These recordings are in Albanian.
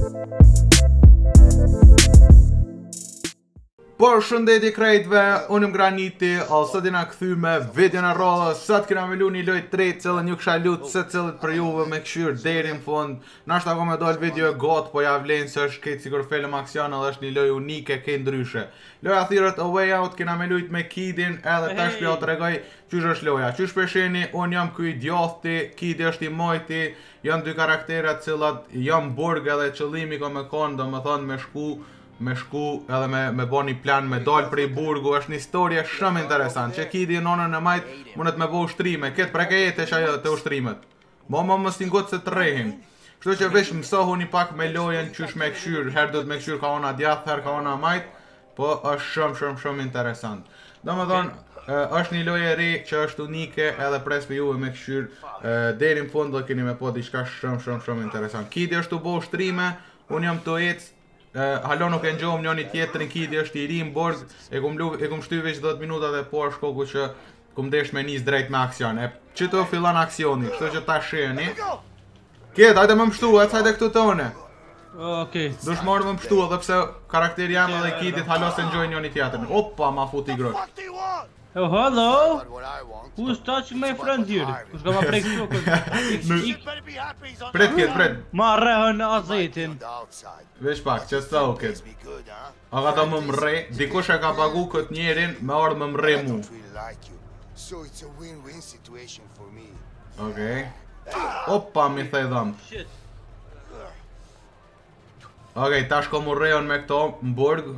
Përshëndetje krejtve, unë jam Graniti, sot jena kthy me video në rollës. Sot kena me lu një lojë tretë, cilën ju kisha lutë se cilët për juve me këshyrë deri në fund. Nashta ko me dojnë video e gotë, po ja vlenë se është këtë sigur film aksion edhe është një lojë unike, ke ndryshe. Loja thirët A Way Out, kena me lujt me Kidin, edhe tash pja të regoj qysh është loja. Qysh përsheni, unë jam kuj djothti, Kidi është i mojti, janë dy karakterat cilat jam burg edhe qëllimi ko me konë, do me thonë me shku edhe me bo një plan me dal prej burgu, është një historie shumë interesant, që Kidi nonën e majt mundet me bo ushtrime, këtë preke jetë e shaj të ushtrimet. Më stingot se të rehin. Kështu që vesh mësohu një pak me lojen qysh me këshyr, herë do të me këshyr ka ona djath, herë ka ona majt, po është shumë interesant. Do me thonë, është një loje re që është unike edhe pres për juve me këshyr, deri në fund do keni me po diçka shumë interesant. Kidi është të bo ushtrime, unë jam të ecë, halo nuk e njohëm njëni tjetërin, Kidi është i ri në borg, e kum shty veç 10 minutat e po është koku që kum desh me nis drejt me aksion. Që të fillan aksioni, kështu që ta sheni. Kjetë, hajde më mështu, hajde këtu të one. Okej. Dush marrë më mështu edhe pse karakteri jam edhe i Kidit halo se njojnë njëni tjetërin. Opa, ma futi grosh. Oh, hello! Who's touching my friend here? Kush ka ma prek shokën? Pret. Ma rehën azetin. Vesh pak, që s'ta u këtë. A ka ta më mre, dikush e ka pagu këtë njerin me ardhë më mre mu. Okej. Opa, mi thej dhamë. Okej, tash ko mu rejon me këto më burg.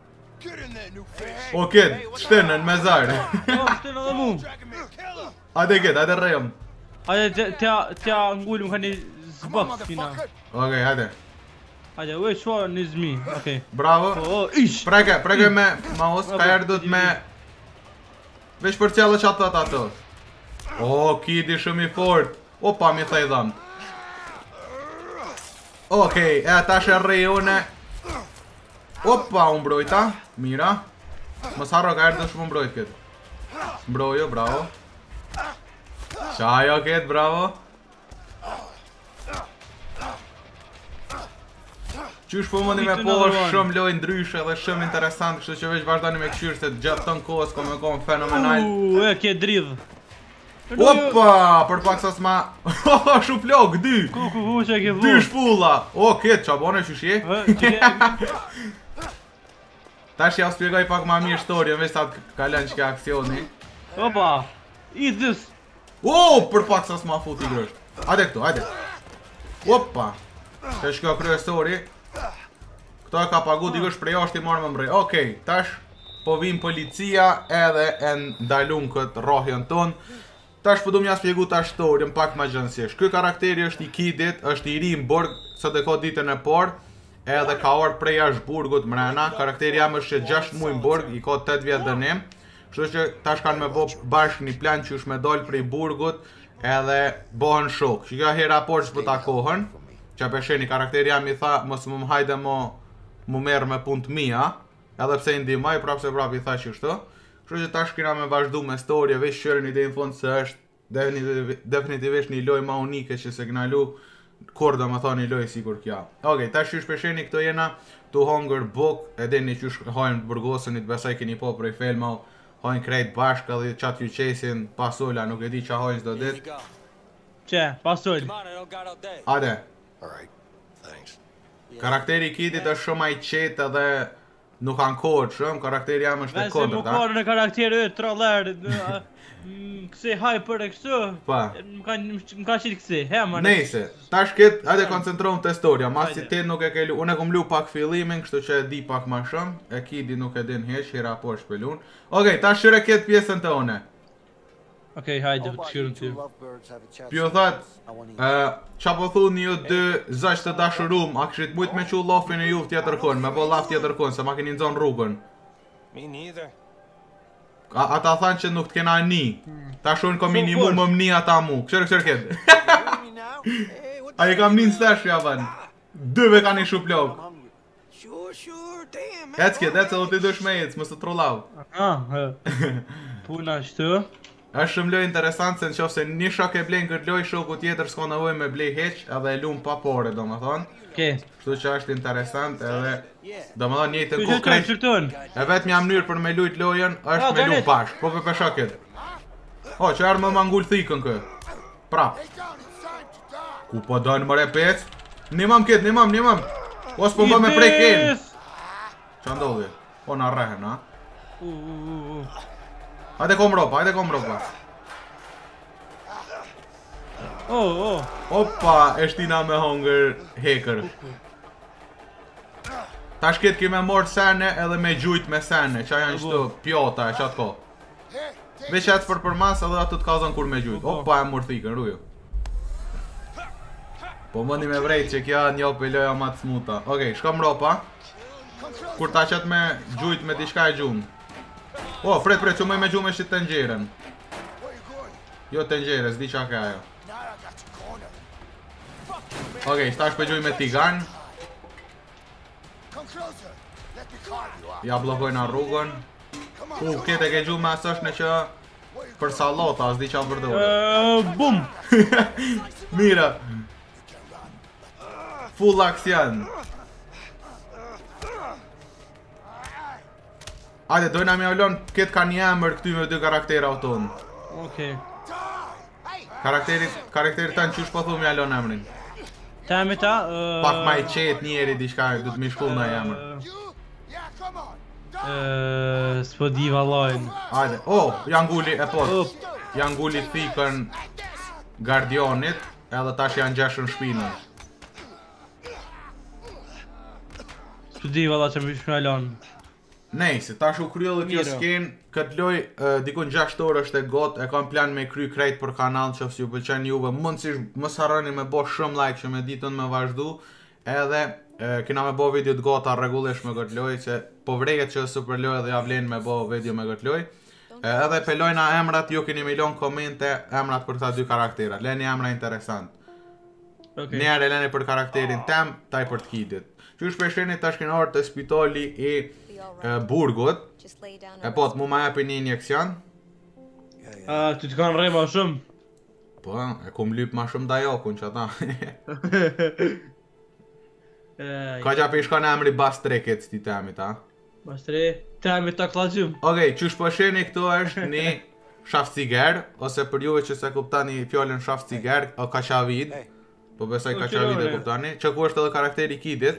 O këtë, shtenën me zarë. Shtenën edhe mu. Hajde këtë, hajde rejëm. Hajde, tja ngullim ka një zbëk fina. Okej, hajde. Hajde, ue shua një zmi, okej. Bravo. Ish! Preke me mouse, ka erë dhët me... Vesh për qëllë që ato ato. O, Kidi shumë i fort. Opa, mi thej dhamë. Okej, tash e rejone. Opa, unë mbrojta, mira. Mos harro ka erë dhe shumë mbrojt këtë. Mbrojo, bravo. Qajo këtë, bravo. Qysh po mundi me po shumë lojnë ndryshe dhe shumë interesant, kështu që veç vazhdani me këshyrë se gjatë të në kohës ko me konë fenomenal. E ke dridh. Opa, për pak sa s'ma... Shuplok, dy! Ku që ke vu? Dy shpulla! O, këtë, qabone qysh je? Tash ja u spjegoj pak ma mirë shtorjen, veç sa të kalen që ke aksioni. Opa! Eat this! O, për pak sa s'ma fut i grësht. Hajde këtu, hajde. Opa! Që shko kryesori. Këto e ka pagu dikush prej ashtë i marrë më mrej. Okej, tash po vim policia edhe e ndalun këtë rohjen ton. Tash po du m'ja spjegu ta shtorjen pak ma gjënsjesh. Ky karakteri është i Kidit, është i ri në borg, sot e ka ditën e parë. Edhe ka orë prej ashtë burgut mrena. Karakteri jam është që 6 muaj në burg, i ka 8 vjetë dënim. Kështu që tash kanë me bo bashkë një plan që është me dollë prej burgut edhe bohen shok. Që kjo hera por që për takohen, që përsheni karakteri jam i tha mos më hajde mu merë me punë të mija, edhe pse i ndimaj, prapë se prapë i tha që shto. Kështu që tash kina me vazhdu me storje, veç qërën ide në fund se është definitivisht një loj ma unike që se këna lu kur do më thoni lojë sigur kja. Okej, tash qysh përsheni këto jena tu hongër buk, edhe një qysh hajnë burgosënit, besaj keni po prej filma, hajnë krejt bashka dhe qatë ju qesin pasolla, nuk e di qa hajnë zdo dit. Që, pasoll. Ade. Karakteri Kidit është shumë a i qetë edhe nuk kanë kohët shumë, karakteri jam është e kodrë, Vese më kohën në karakteri e trollerë, kësi hyper e kështu, më ka qitë kësi, hema në... Nejse, tash këtë, hajde koncentrohëm të historia, mas që ti nuk e ke lu, unë e kum lu pak fillimin, kështu që e di pak ma shumë, e Kidi nuk e din heq, hira po është pelun. Okej, tash shire këtë pjesën të one. Okej, hajde, të shirën ty. Pjo thot, qa po thuni ju dy zësht të dashurum, a këshit mujt me qu lofin e juv tjetër kon, me bo laf tjetër kon, se ma keni nxon rrugën. Ata thanë që nuk t'kena ni, ta shojnë ko minimum më mni ata mu, këshër këtë. A i kam një në stesh ja ban, dyve ka një shuplok. Ec këtë, ec edhe t'i dush me ec, mësë të trollav. Puna shtu. Është shumë lojë interesant se nëse një shok e blen këtë lojë, shoku tjetër s'ka nevojë me blej hiç, edhe e lum pa pore, domethënë. Okej. Kështu që është interesant edhe domethënë njëjtën kohë krejt. E vetmja mënyrë për me lujt lojën është me lum bashkë. Po për shokët. O, që arë më mangull thikën kë. Prap. Ku po dojnë mëre pec? Nimam këtë, nimam. Os po më me prej kenë. Qa ndodhi? Po në rrehen, ha? Hajde kom ropa. Opa, eshtina me hunger hacker. Tash këtë kime morë sene edhe me gjujt me sene. Qa janë qëtu pjota e qatë ko. Veç atë për mas edhe atë të kazan kur me gjujt. Opa e mërë thikën, ruju. Po mëndi me vrejt që kja një loja ma të smuta. Okej, shkom ropa. Kur ta qëtë me gjujt me tishka e gjumë. O, pret, që me gjumë e shqit të nxeren. Jo të nxere, s'di qa ke ajo. Okej, shtash për gjuj me tigan. Ja blokojna rrugën. Kete ke gjumë me asëshne që për salota, s'di qa përdore. Bum! Mira. Full aksion. Ajde, dojna mi avlon, këtë ka një emër këty me dy karaktera o tonë. Okej. Karakterit tanë qysh po thu mi avlon emrin. Ta me ta... Pak ma i qetë njeri diçka, du të mi shkull në emër. S'po di valojnë. Ajde, janë gulli, e pot. Janë gulli thikën Guardionit, edhe tash janë gjeshën shpinën. S'po di valla që më shmallon. Nejse, tash u kryo dhe kjo sken, këtë loj dikun 6 orë është e got, e kam plan me kry krejt për kanal që fësi ju pëlqen juve, mundësish më sarani me bo shumë like që me ditën me vazhdu, edhe kina me bo video të gota regullish me këtë loj, që po vreket që super loj dhe javlen me bo video me këtë loj, edhe pelojna emrat, ju kini milon komente emrat për ta dy karakterat, leni emra interesant. Njerë e leni për karakterin tem, taj për t'kidit. Që shpesheni tash kina orë të spitali i burgut, e po të mu ma jepi një injekcion. Ty të kanë rejma shumë. Po, e kum lyp ma shumë da jokun që ata. Ka që api shka në emri Bastrekit s'ti temit, ha? Bastre, temit të klazjum. Okej, që shpësheni këtu është një shafciger, ose për juve që se kuptani fjallën shafciger, o kashavid, po besoj kashavid e kuptani, që ku është edhe karakteri Kidit.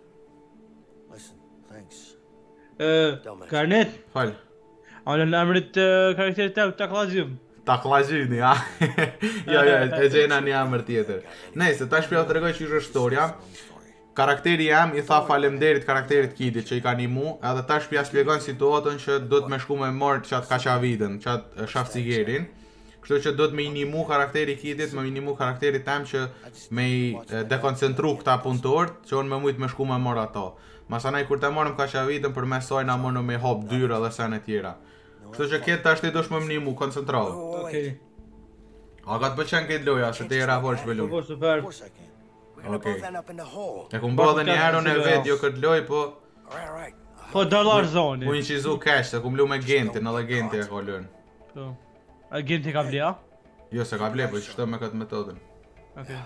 Karnet? Fal. Alën emrit karakterit të Taklazjum. Taklazjuni, ha? Jo, e gjena një emër tjetër. Nejse, ta shpja të regoj që është historia. Karakteri jam i tha falemderit karakterit Kidit që i ka një mu, edhe ta shpja spjegon situatën që do të me shku me morë qatë kashavidën, qatë shafcigerin. Kështu që do të me i një mu karakteri Kidit, me i një mu karakteri tem që me i dekoncentru këta punëtor, që unë me mujtë me shku me morë ato. Masanaj kur të morëm kashavitën për me sojna mënu me hop dyra dhe sene tjera. Kështu që këtë të ashtë i dush më më një mu, koncentrojë. Okej. A ka të pëqen këtë loja, se të i rapor shpelun. Po, super. Okej. E kum bo dhe një herën e video këtë loj, po... Po, dollar zoni. Po një qizu cash, se kum lu me gentin, edhe genti e ka lën. Po. A genti ka ble, a? Jo, se ka ble, po që shto me këtë metodën. Okej.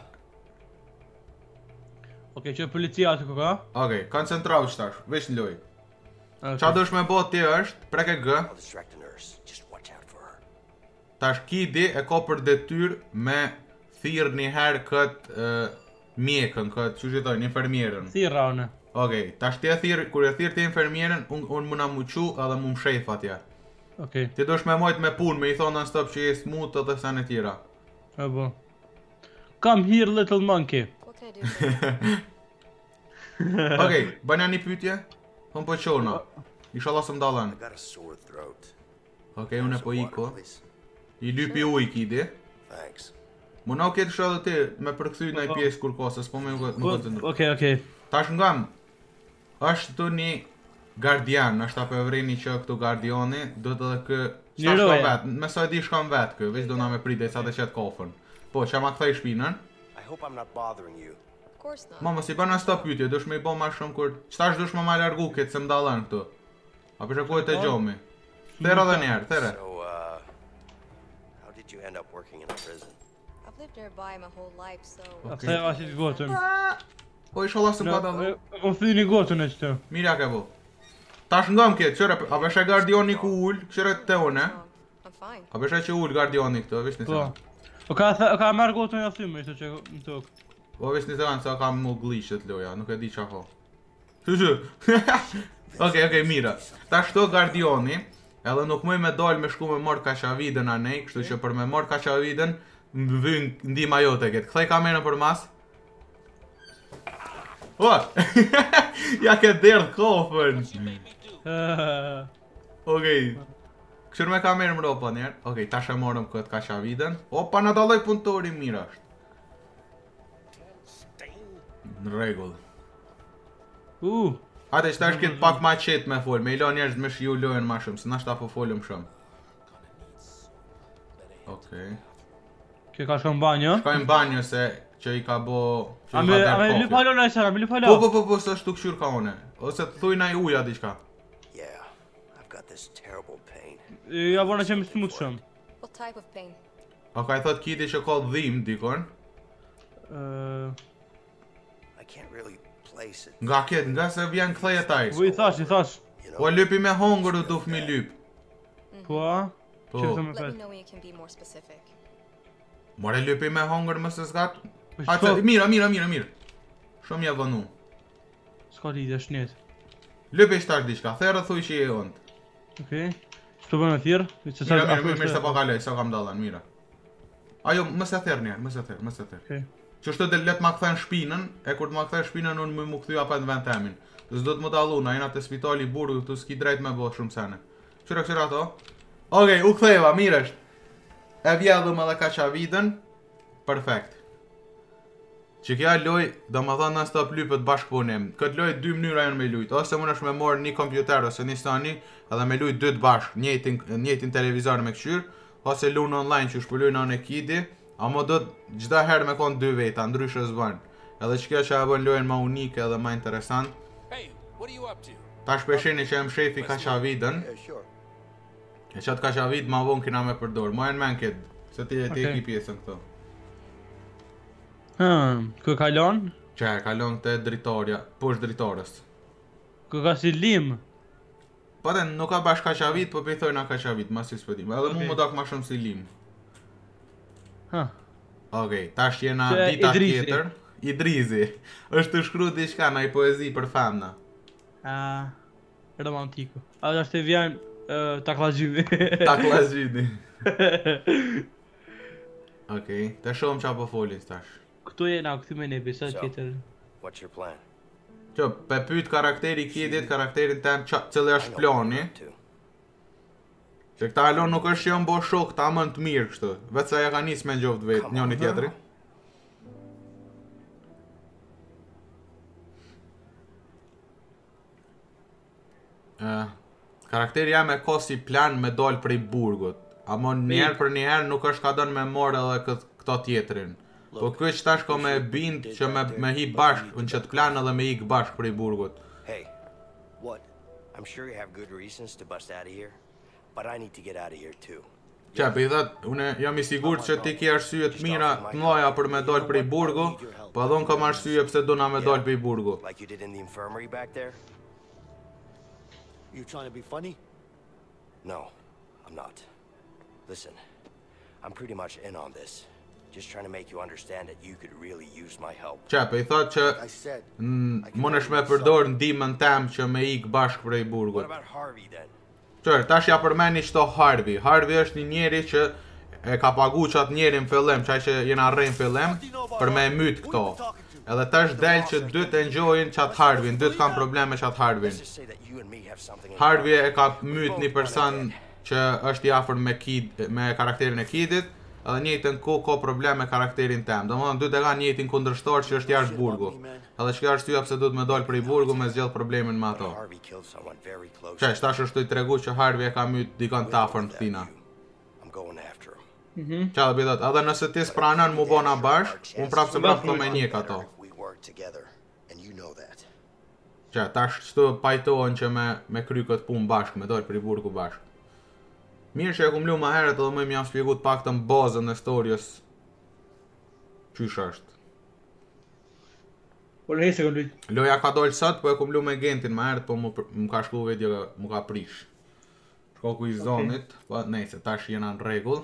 Okej, që policia të kuka? Okej, koncentrau qëtash, veç në loj. Qa dush me bot ti është, preke G. Tash Kidi e ka për detyr me thirë një herë këtë mjekën, këtë që gjithoj, një infermierën. Thirë une. Okej, tash ti e thirë, kur e thirë ti infermierën, unë muna mu qu edhe mu më shejf atje. Okej. Ti dush me mojt me pun, me i thonë non-stop që je smut edhe sene tjera. E bo. Come here, little monkey. Okej, bëjna një pytje? Hëm po qona. Inshallah së mdalan. Okej, unë e po iko. I lypi uj Kidi. Muna u ketë shë dhe ti me përkëthy në i pjesë kur kosës, po me më koncentru. Okej. Tash ngam, është të një gardian, është apë e vreni që këtu gardioni, do të dhe kë... Shta shkon vetë, me sa e di shkon vetë kë, veç do na me prite, sa të qetë kofën. Po, që ma këthej shpinën. Mama, si bërna s'ta pytje, dush me i bo ma shumë kur... Qëtash dush me ma largu këtë se m'dallën këtu? A përshë kujt e gjomi? Thera dhe njerë, thera. end up working in a prison. I've lived nearby my whole life, so... Asta e asit gotën. Po inshallah se pa dallu. Kom thyni gotën e qëtë. Mira ke bo. Tash nga më ketë, qëre, a beshe gardioni ku ull, qëre të une. I'm fine. A beshe që ull gardioni këto, vish një Po. sekan. O ka marrë gotën ja thyme, ishte që në tokë. Po vish një sekan, se kam mu glishët loja, nuk e di qa ho. Shushu. Okej, mira. Tash këto gardioni, edhe nuk mëj me dal me shku me mor kashavidën anej, kështu që për me mor kashavidën, më vyn ndima jote këtë. Kthej kamerën për mas. O! Ja ke derdh kofën. Okej. Këshur me kamerën më ropa njerë. Okej, tash e morëm këtë kashavidën. Opa, në daloj punëtori mirë është. Në regull. Ate që tash këtë pak ma qetë me folë. Me ilo njerës me shiu lojën ma shumë, se nashta po folëm shumë. Okej. Kë ka shkon banjo? Shkojnë banjo se që i ka bo... A me lyp halon e sara, me lyp halon. Po, së është të këshur ka une. Ose të thuj na i uja diqka. Yeah, I've got this terrible pain. Ja bona që më smut shumë. What type of pain? A ka i thot kiti që ka dhim, dikon? I can't really place it. Nga ket, nga se vjen kthej e taj. Po i thash. Po lypi me hongër u duf mi lyp. Po? Po. Let me know when you can be more specific. More lypi me hongër më se zgat? Po Ate, mira. Shumë ja vënu. S'ka lidhje shnet. Lypi shtash diqka, therë thuj që i e ondë. Okej. Ç'to bën atjer? Mirë se po kaloj, sa kam dallan, mira. Ajo, më se therë njerë, më se therë. Okej. Që shtë dhe let ma këthen shpinën, e kur të ma këthen shpinën unë më këthy apet në vend temin. Dhe s'do të më dalu, na jena të spitali burgu, të s'ki drejt me bo shumë sene. Qëra ato? Okej, u këtheva, mirë është. E vjedhëm edhe kashavidën. Perfekt. Që kja loj, do më thonë non-stop lypët bashkëpunim. Këtë loj 2 mënyra janë me lujt. Ose mund është me morë një kompjuter ose një stani, edhe me lujt 2 bashkë, njëtin televizor me këqyr, ose lunë online që shpëllujnë anë e kidi, amo do të gjda herë me konë 2 veta, ndryshë zbanë. Edhe që kjo që e bën lojën ma unike edhe ma interesant. Ta shpeshini që jem shefi kashavidën. E qatë kashavid ma vonë kina me përdorë. Ma e në men këtë, se ti e ki pjesën këto. Kë kalon? Që kalon të dritarja, poshtë dritarës. Kë ka si lim? Po dhe nuk ka bash kashavit, po pëjthoj na kashavit, ma si s'pëtim. Edhe mu më dak ma shumë si lim. Okej, tash jena dita tjetër. Idrizi. është të shkru diçka na i poezi për femna. Romantiku. A është e vjen taklazhymi. Taklazhymi. Okej, të shumë qa po folis tash. Këtu jena, këtu me nebi, sa tjetër. What's your plan? Që, pe pyt karakteri kjedit, karakterin tem cëllë është plani. Që këta halon nuk është që jënë bo shok, ta mën të mirë kështu. Vetë sa ja ka njës me njoftë vetë, njoni tjetëri. Karakteri jam e ka si plan me dal prej burgut. Amo njerë për njerë nuk është ka dënë me morë edhe këto tjetërin. Po kjo që tash ka me bind që me hi bashk në qëtë plan edhe me hik bashk prej burgut. Hey, what? I'm sure you have good reasons to bust out of here, but I need to get out of here too. Qa, për i thët, une jam i sigur që ti ki arsye të mira të mloja për me dal prej burgu, po adhon kam arsye pse do na me dal prej burgu. Like you did in the infirmary back there? You trying to be funny? No, I'm not. Listen, I'm pretty much in on this. Just trying to make you understand that you could really use my help. Qa, për i thot që mund është me përdor ndihmën tem që me ik bashk prej burgut. What about Harvey then? Qërë, tash ja përmeni qëto Harvey. Harvey është një njeri që e ka pagu qatë njeri në fillim, qaj që jena rrejnë fillim, për me myt këto. Edhe tash del që dy të enjojnë qatë Harvey, dy të kam probleme qatë Harvey. Harvey e ka myt një person që është i afër me karakterin e kidit, edhe njëjtën ko probleme me karakterin tem. Domethënë dy të kanë njëjtin kundërshtar që është jashtë burgu. Edhe çka është arsyeja pse duhet me dal prej burgu me zgjidh problemin me ato. Çesh tash është i tregu që Harvey e ka myt dikon të afër në Tina. Qa dhe bidat, edhe nëse ti s'pranon mu bona bashk, unë prapë se prapë me njek ato. Qa, tash qëtu pajtohen që me kry këtë pun bashk, me dojnë për i burgu bashk. Mirë që e kum lu ma herët edhe më jam shpjegut pak të bazën e storjes. Qysh është. Po le se këndoj. Loja ka dollë sot, po e kum lu me gentin ma herët, po më ka shku video, më ka prish. Shkoku i zonit, po nejse, tash jena në rregull.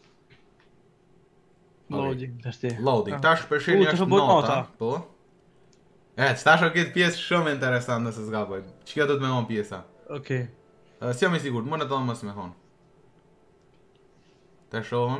Loading, tash ti. Loading, tash përshini është nota, po. Tash o këtë pjesë shumë interesant nëse s'gaboj. Çka do të më thonë pjesa? Okej. Si jam i sigurt, më në të mos më thonë. Të shohëm.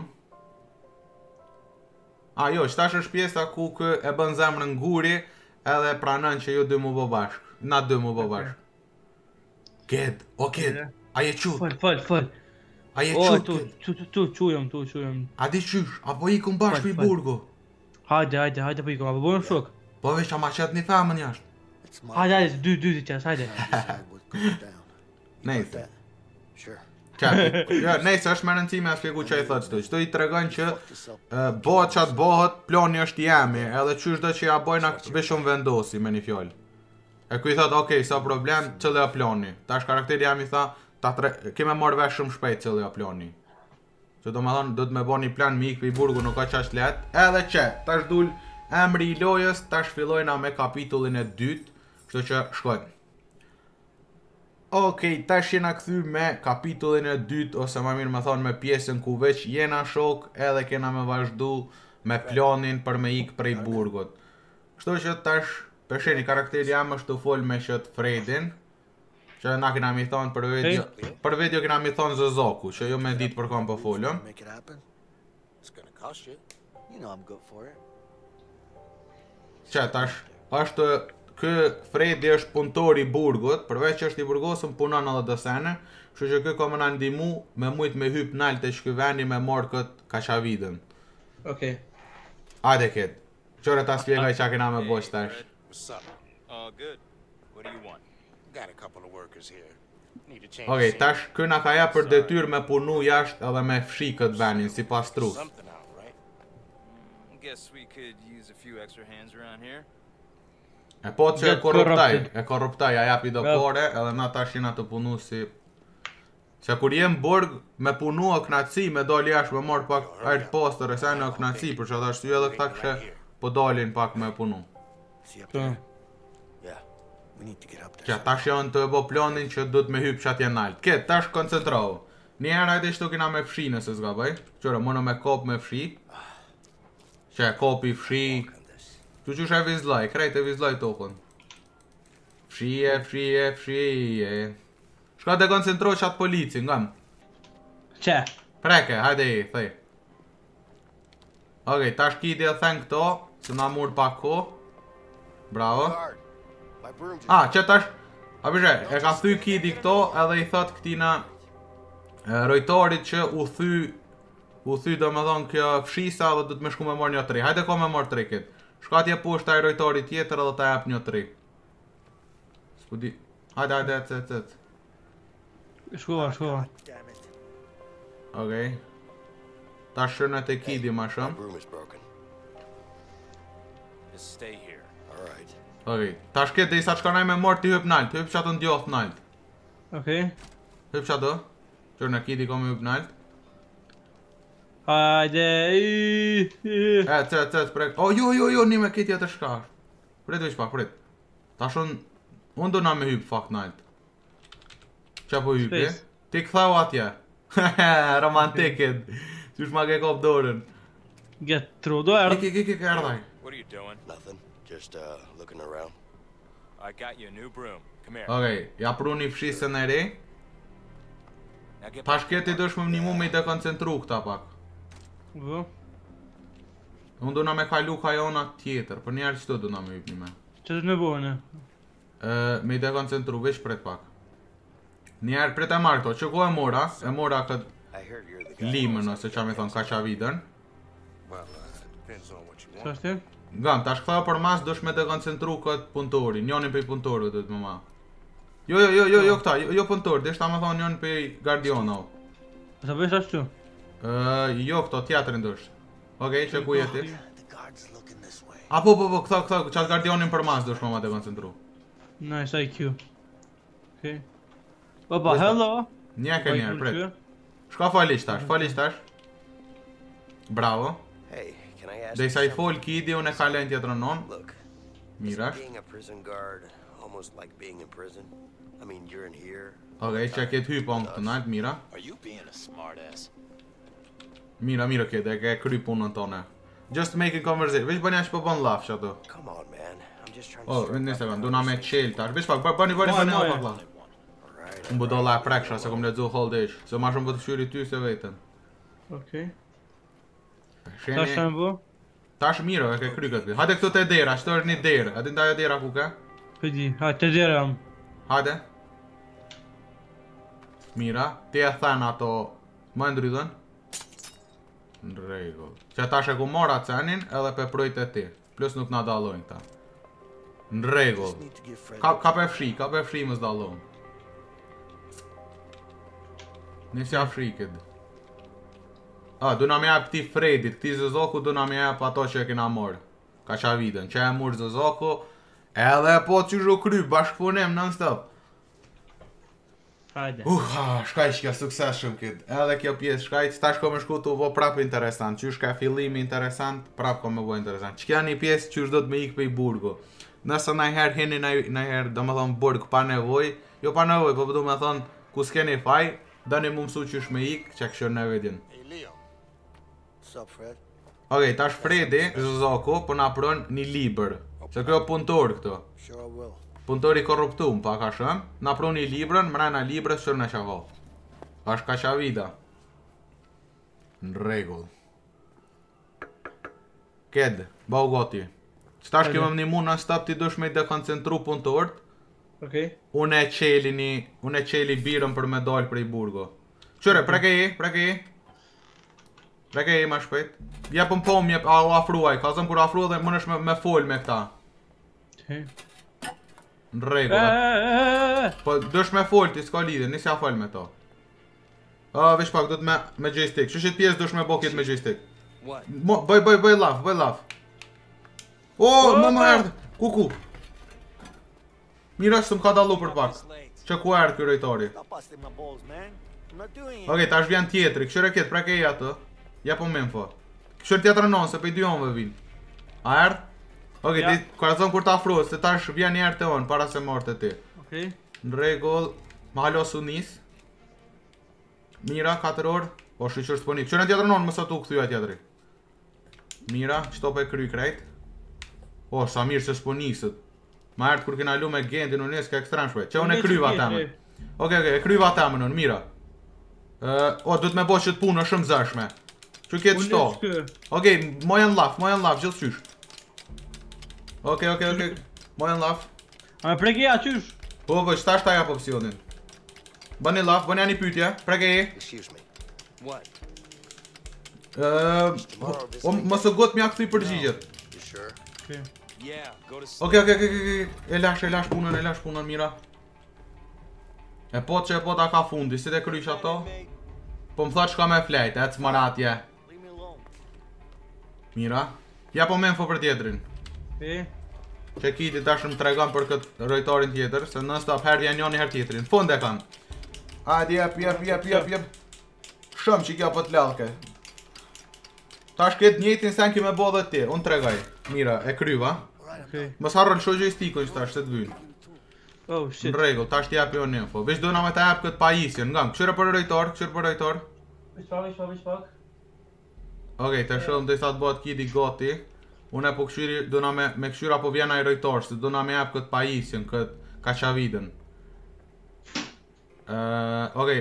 Jo, tash është pjesa ku kë e bën zemrën nguri edhe pranon që ju dy mu bë bashk. Na dy mu bë bashk. Ked, o ked, a je qut? Fal. A je qut? Tu çujëm. A di qysh, apo ikun bashk pi burgu? Hajde po ikum, apo bëjmë shok. Po veç a ma qet një femën jashtë. Hajde, dy qas, hajde. Nejse. Sure. Nejse, është më rëndësishme a shpjegu që i thot çdo. Çdo i tregon që bëhet çat bëhet, plani është jemi, edhe çysh do që ja bojna veç unë vendosi me një fjalë. E ku i thot, "Okej, sa problem, cili është plani?" Tash karakteri jam i tha, "Kemë marrë vesh shumë shpejt cili është plani." Që do më thonë, do të me bo një plan me ikë i burgu, nuk ka qash let. Edhe që, tash dul emri i lojës, tash fillojna me kapitullin e 2, kështu që shkojnë. Okej, tash jena kthy me kapitullin e 2, ose më mirë më thonë me pjesën ku veç jena shok, edhe kena me vazhdu me planin për me ikë prej burgut. Kështu që tash, përsheni, karakteri jam është të fol me qëtë Fredin, që na kena mi thonë për video kena mi thonë Zozoku, që jo me ditë për kam për folëm. Që tash, është kë Fredi është punëtor i burgut, përveç që është i burgosëm punon edhe dësene, kështu që kë ka më na ndihmu me mujt me hyp nalt e shkyveni me marrë këtë kaçavidën. Okej. Hajde kid. Qore ta spjegaj qa kena me bosh tash. Okej, tash kë na ka ja për detyrë me punu jashtë edhe me fshi këtë venin si pastrus. E po që e korruptaj, a japi do kore, edhe na tash jena të punu si... Që kur jem burg, me punu o knaci, me dal jashtë me marrë pak ajtë postër e sajnë o knaci, për që ta shtu edhe këta këshe po dalin pak me punu. Që tash janë të e bo planin që du të me hyp qatë jenë nalt. Ket, tash koncentrohu. Njerë hajde shtu kina me fshi nëse s'ga bëj. Qëre, mëno me kop me fshi. Që kopi fshi. Që e vizlaj, krejt e vizlaj tokën. Fshije. Shka të koncentro qatë polici, ngam. Që? Preke, hajde i, thej. Okej, tash kidi e thënë këto, se na mur pak ko. Bravo. Që tash, e ka thy kidi këto, edhe i thot këtina rojtarit që u thy do me thonë kjo fshisa dhe du të me shku me marrë një 3. Hajde ko me marrë 3 këtë. Shka t'je poshtë taj rojtarit tjetër edhe ta jep një 3. S'pudi, hajde, cet. Shkova. Okej. Ta shërnet e kidi ma shumë. Okej. Ta shket dhe i sa qkanaj me mort t'i hyp nalt. Hyp qatë ndjoth nalt. Okej. Hyp qatë. Qërë në kidi kom hyp nalt. Hajde. Cet, prek. Jo, një me kitja të shkash. Prit vish pak, prit. Ta shën, unë do na me hyp fakt nalt. Qa po hypi? Ti këthau atje. Romantikit. Qysh ma ke kop dorën. Get through do erdh. Kik, erdhaj. Nothing. Just looking around. I got you a new broom. Come here. Okej, ja pru një fshisën e re. Tash keti dësh më një me i të koncentru këta pak. Unë do na me kalu kajona tjetër, për njerë qëto do na me hyp një me. Që të me bojnë? Me i të koncentru, veç pret pak. Njerë pret e marrë këto, që ku e mora këtë limën ose që me thonë kaçavidën. Qa është ti? Gam, tash këtha për mas dësh me të koncentru këtë punëtori, njonin për i punëtori dhe të më ma. Jo këta, jo punëtori, dhe shta me thonë njonin për i gardiona. Sa bëjsh ashtu? Jo këto, tjetërin dësh. Okej, që ku jeti? Po, këta, qatë gardionin për mas dësh me ma të koncentru. Nice IQ. Okej. Baba, hello! Njerë, pret. Shka faliq tash. Bravo. Hey, can I ask Dhe you sa I something? fol Kidi, unë e kalojnë tjetër non. Look, Mirash. isn't being a prison guard almost like being in prison? I mean, you're in here. Okej, që ketë hypa unë këtë nalt, mira. Are you being a smartass? Mira Kedi, e ke kry punën tonë. Just making conversation. Veç bënja që po bën laf që ato. Come on, man. I'm just trying to. Oh, sort një out sekund, the duna me conversation. qel tash. Veç pak, bëni Moj. pak laf. Alright, Unë bëdo la preksha se kom ledzu hold ish. Se ma shumë bëtë shyri ty se vetën. Okej. Sheni. Tash të më bu? Tash miro, e ke kry këtë. Hajde këtu te dera, qëto është një derë. A din ta e dera ku ke? Pëdi, ha, të dhere jam. Hajde. Mira, ti e thënë ato më ndrydhen. Në rregull. Që tash e ku mora cenin edhe pe projt e ti. Plus nuk na dallojnë këta. Në rregull. Just need to give Fred. Ka pe fshi më s'dallojnë. Nisja frikid. Duna me jap këti Fredit, këti Zozoku duna me jap ato që e kena morë. Ka qa vidën, që e murë Zozoku, edhe po që zhu kry, bashkëpunim non stop. Hajde. Shkaj që ka sukses shumë këtë. Edhe kjo pjesë shkajt, tash ko me shku të vo prap interesant. Qysh ka fillimi interesant, prap ko me vo interesant. Që kja një pjesë qysh do të me ikë pe I burgu. Nëse najher hini najher, do me thonë burg pa nevoj, jo pa nevoj, po do me thonë ku s'keni faj, do një mu mësu qysh me ikë, që këshër në vedin. Hey, Leo. What's up, Fred? Okej, tash Fredi, Zozoku, po na pron një liber. Se kjo punëtor këto. Sure I will. Punëtori korruptum, pa ka shëm. Na pron një librën, mrena librës qërë në qavo. Ashtë ka qa vida. Në regull. Ked, bau goti. Qëtash kjo më një mu në stop ti dush me I dekoncentru punëtort. Okej. Unë e qeli birën për me dalë për I burgo. Qëre, preke I ma shpejt. Jepëm po më jep, a u afruaj, ka zëm kur afruaj dhe më nëshme me fol me këta. Okej. Në regull. Po dush me fol ti, s'ka lidhe, nisja fol me to. Vesh pak, do të me joystick. Shushit pjesë dush me bo kitë me joystick. What? Bëj laf. Më erdhë. Ku? Mira që më ka dalu për pak. Që ku erdhë kjo rejtori. Stop busting my balls, man. I'm not doing it. Okej, tash vjen tjetri, këshyre kjetë, preke I atë. Ja po me info. Këshyre tjetër non, se pe I dy onve vin. A erdhë? Okej, Ja. ka zonë kur ta afrohet, se tash vjen një herë te on, para se morte ti. Okej. Në regull, ma halo su nis. Mira, 4 orë. O shqyqër s'po nik. Këshyre tjetër non, mësa tu këthyja tjetëri. Mira, qëto pe kry krejt. O, sa mirë që s'po nisët. Ma erdhë kur kena lu me gendin unë nesë ka ekstrem shpejt. Që unë e kryva temën. Okej, e kryva temën unë, mira. Du të me bo që të punë është shumë zërshme. Që ketë shto. Okej, mojen laf, gjithë qysh. Okej, mojen laf. A me preki ja qysh? Po, qëta shtaj apo opcionin. Bëni laf, bëni një pytje, preke I. Excuse me. What? Mësë gotë mja këthy përgjigjet. You sure? Okej. Yeah, go to sleep. Okej, e lash punën, mira. E po që e po ta ka fundi, si te krysh ato? Po më thot shka me flejt, e të smaratje. Leave me alone. Mira. Ja po me info për tjetrin. Okej. Që kiti tash më tregon për këtë rojtarin tjetër, se non stop her vjen njoni her tjetrin. Fund e kanë. Hajde, jep. Shumë që kjo po t'lellke. Tash këtë njëtin sen ki me bo dhe ti, unë tregoj. Mira, e kryva. Okej. Mos harro lësho joystickun që tash se t'vynë. Oh shit. Në regull, tash t'jap jo një info. Vesh duna me ta jap këtë pajisjen, nga këshyre për rojtar. Vish pak. Okej, të shumë dhe sa të bëhet kidi goti. Unë e po këshyri, duna me këshyra po vjena I rojtar, se duna me jap këtë pajisjen, këtë kaçavidën. Okej,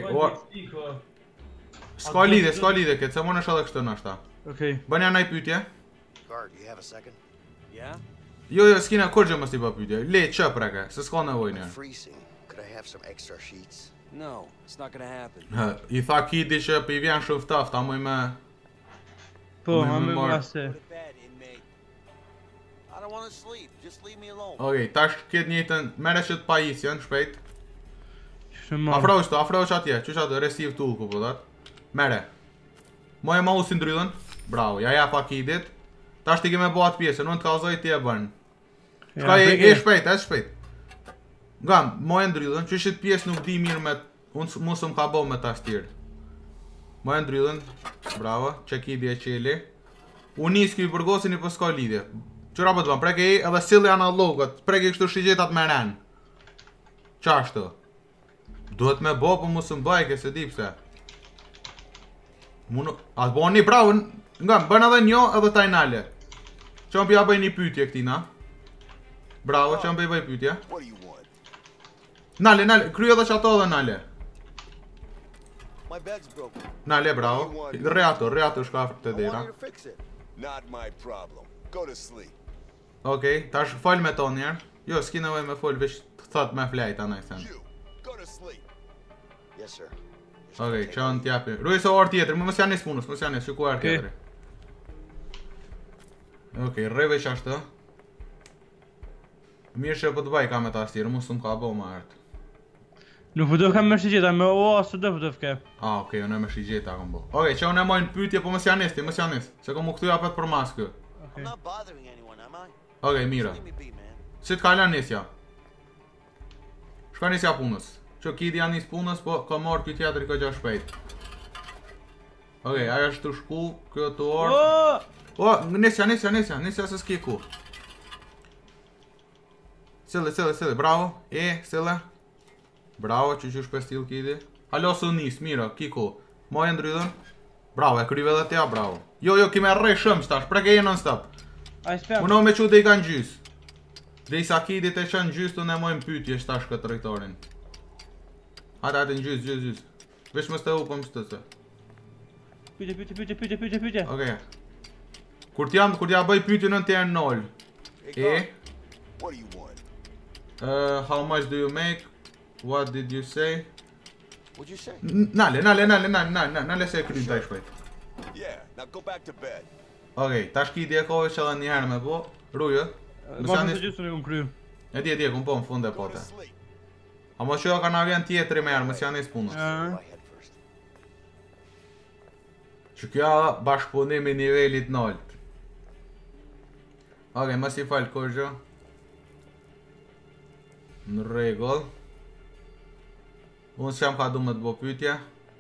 s'ka lidhe këtë, se më nësh edhe kështë nështa. Okej. Bënja naj pytje. Guard, you have a second? Yeah? Jo, s'kina kur gjë më sti pa pytje. Le, që preke, se s'ka nevoj I'm një. freezing. Could I have some extra sheets? No, it's not gonna happen. I tha kidi që pi vjen shumë ftaft, ta muj me... Po, Me ma me marr. mase. Go to bed, inmate. I don't want to sleep. Just leave me alone. Okej, tash këtë njëtën, mere që të pajisjen, shpejt. Shumë marr. Afrosh atje, qysh atë, receive tool ku po dat. Mere. Moje ma usin drydhen. Bravo, ja pa kidit. Tash ti ke me bo atë pjesën, unë të kalzoj ti e bërnë. Shka e shpejt. Nga, moje ndrydhen, qysh it pjesë nuk di mirë me... Unë musëm ka bo me tas tjerë. Më e ndryllën. Bravo, që ki di e qeli. Unë nis këj përgosin i për s'ka lidhje. Qëra për të bëm, preke i edhe silli analogët. Preke i kështu shigjetat me ren. Qashtu. Duhet me bo, po mu së mbajke, se di pse. A të bo një bravo, nga më bën edhe njo edhe tajnale. Që më pja bëj një pytje këtina. Bravo, që më bëj pytje. Nale, kryo edhe që ato edhe nale. Nale, bravo. Reato shka të dera. Okej, tash fol me ton njerë. Jo, s'ki nevoj me fol, veç të thot me flejt anaj sen. Okej, që në t'japi. Ruj se orë tjetër, më janis punës, mës janis, që ku orë tjetëri. Okej, rreve që ashtë. Mirë që për të baj ka me ta stirë, mu s'u m'ka bo ma artë. Nuk për do kam me shigjeta, me o asë do për do fke. Okej, unë e me shigjeta kom bo. Okej, që unë e mojnë pytje, po mës janis ti, mës janis. Se kom u këtuja apet për mas kë. Okej, mira. Si t'kalla nisja? Shka nisja punës? Që kidi janë nis punës, po ka marrë këtë tjetër i ka gja shpejt. Okej, aja është të shku, kjo të orë. O, nisja se s'ki ku. Sile, bravo. Sile. Bravo, që shpe stil kidi. Halo su nis, mira, ki ku. Moj e ndrydhën. Bravo, e kryve dhe tja, bravo. Jo, kime rrej shumë qëtash, preke e non stop. Uno me që dhe i kanë gjys. Dhe i sa kidit e qënë gjys të ne mojnë pytje shtash këtë rektorin. Hajde, në gjys. Vesh më stëhu, po më stëse. Pytje. Okej. Kur t'ja bëj pytje në t'ja nol. How much do you make? What did you say? Nale se e krym taj shpejt. Okej, tash kidi e kove që edhe njëherë me po. Rujë. Ma të gjysë në këmë kryu. E di, këmë po në fund e pote. A më që jo ka na vjen tjetëri me herë, më s'ja njës punës. Që kjo bashkëpunimi nivellit nëllët. Okej, më si falë kërgjë. Në regull. Unë s'jam ka du me të bo pytje.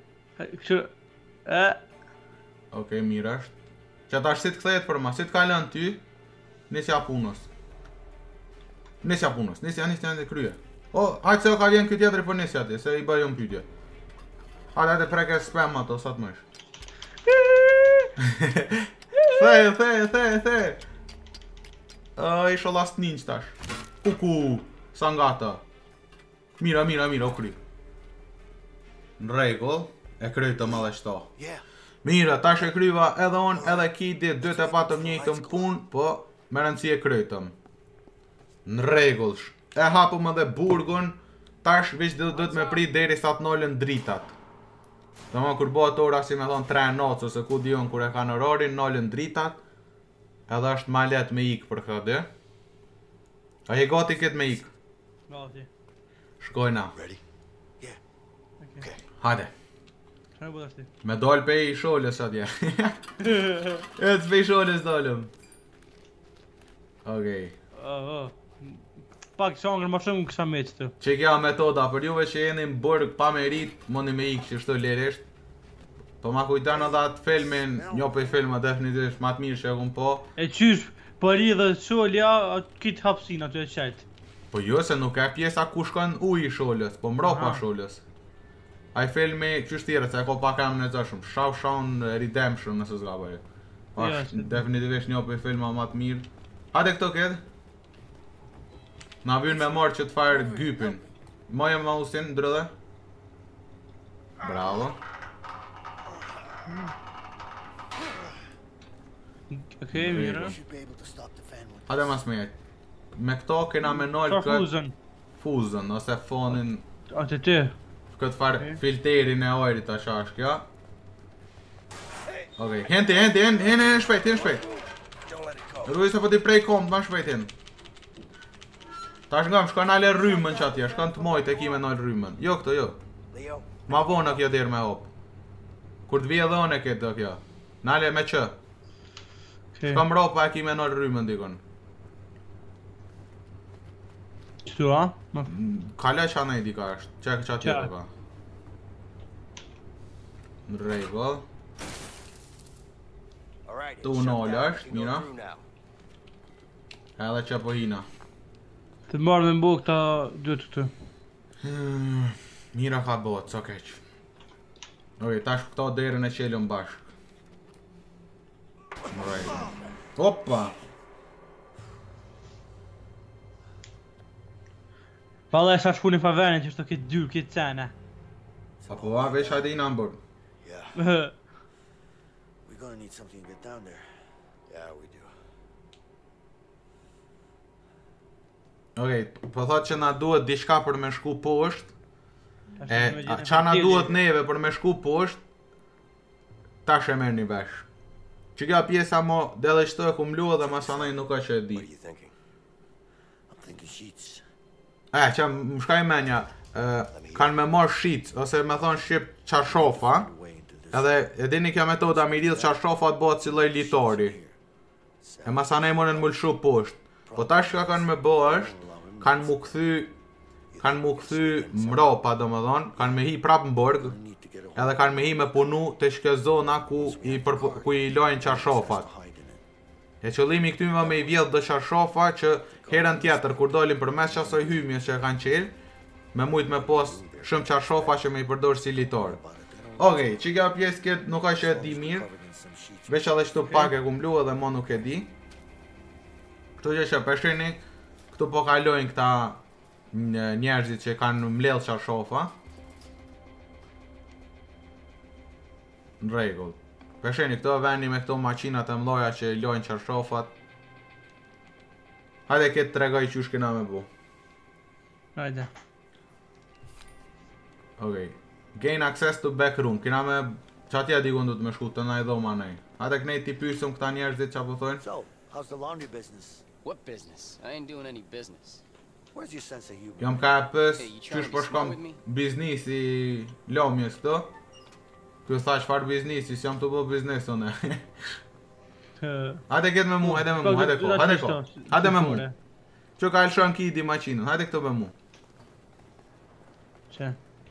Okej, mirë është. Që ta është si të këthejet për ma, si të kalën ty, nisja punës. Nisja në krye. O, hajtë se o ka vjen këtë tjetëri për nisja ti, se i bëjë më pytje. Hajtë preke spam ato, sa të mësh. The. Isho last ninj tash. Kuku, sa nga ta. Mira, o kry. Në regull, e krytëm edhe shto. Mira, tash e kryva edhe unë edhe kiti, dytë e patëm njëjtëm punë, po me rëndësi e krytëm. Në regull, e hapëm edhe burgun, tash vish dhët me prit deri sa të nollën dritat. Dhe më kur bëhet ora si me thonë 3 nocë, ose ku dion kur e ka në orarin, nollën dritat, edhe është ma let me ikë për këtë. A je gati këtë me ikë? Gati. Shkojna. Hajde. Shkojna bu dashti. Me doll pe i sholës atje. E të pe i sholës dollëm. Okej. Pak shangër ma shumë kësha meq të. Që kja metoda për juve që jeni në burg pa me rrit, moni me ikë që shto lirisht. Po ma kujtan edhe atë filmin, një për filma definitivisht ma të mirë që e kun po. E qysh, për i dhe sholja, kitë hapsin aty e qajtë. Po jo se nuk e pjesa ku shkon uj i sholës, po mropa sholës. Ai filmi qysh tjere, se e ko pak kam në zëshëm, Shawshank Redemption nëse s'ga bëjë. Ashtë definitivisht një për filma ma të mirë. Hajde këto këtë. Na vynë me marrë që të farë gypin. Moje ma usin, drëdhe. Bravo. Okej, mirë. Hajde mas me jetë. Me këto kena me nollë këtë fuzën, ose fonin. Ate ty. Këtë farë filterin e ojrit a shash kja. Okej, henti, shpejt. Rruj se po t'i prej kom, ma shpejt hen. Tash nga më shka nale rrymën që atje, shka në të mojt e ki me nalë rrymën. Jo këto, jo. Ma vona kjo dirë me hop. Kur t'vi edhe one këtë kjo. Nale me që. Shka më ropa e ki me nalë rrymën dikon. Qëtu, a? Kale që anë i dika është, që atje të ka. Në rregull. Alright, Tu it's shut nol down. është, You can go mira. through now. Edhe që po hina. Të marrë me mbu këta dytë këtu. Mira ka bot, so keq. Okej, tash këto derën e qelëm bashk. Në rregull. Opa! Palla e sa shkunin faverin që shto këtë dyrë, këtë cene. Apo va veç hajde i nëmbër. Yeah, We're gonna need something to get down there. yeah, we do. Okej, po thot që na duhet diçka për me shku poshtë. Qa na duhet neve për me shku poshtë, tash e merrni vesh. Që kjo pjesa mo dele qëto e ku mluë dhe masanaj nuk ka që e di. What are you thinking? I'm thinking sheets. Që më shkaj menja, kanë me marrë shqit, ose me thonë shqip qarshofa, Way into this. edhe e dini kjo metoda me lidh qarshofa të bëhet si lloj litori. E masanaj morën më lëshu poshtë. Po tash që kanë me bë është, kanë mu kthy mrapa domethënë, kanë me hi prap në borg, Need to get a edhe kanë me hi me punu të shkjo zona ku i lojnë qarshofat. hide in it. E qëllimi i këtyre me i vjedh do qarshofa që herën tjetër kur dolin përmes qasoj hymjes që e kanë qelë, me mujt me pos shumë qarshofa që me i përdor si litor. Okej, që kjo pjesë këtë nuk ka që e di mirë, Covered in some sheets. veç edhe qëtu pak e kumblu edhe mo nuk e di. Kështu që peshini, këtu po kalojnë këta njerëzit që kanë mledh qarshofa. Në rregull. Peshini, këto veni me këto maqinat e mloja që lojnë qarshofat. Hajde këtë tregoj që shkina me bu. Hajde. Okej. Gain access to back room. Kina me qatja dikon du të me shku të na i dhoma nej. Hajde kënej ti pysëm këta njerëzit që po thojnë. So, how's the laundry business? What business? I ain't doing any business. Where's your sense of humor? Jam ka e pës Hey, you trying qysh to po be smart shkom with me? biznisi lomjes këto. Kjo tha çfarë biznisi, si jam të bo biznes une. Hajde këtë me mu, hajde me mu, hajde ko, hajde ko. Hajde me mu. Që ka elshon kidi maqinën, hajde këto me mu. Që?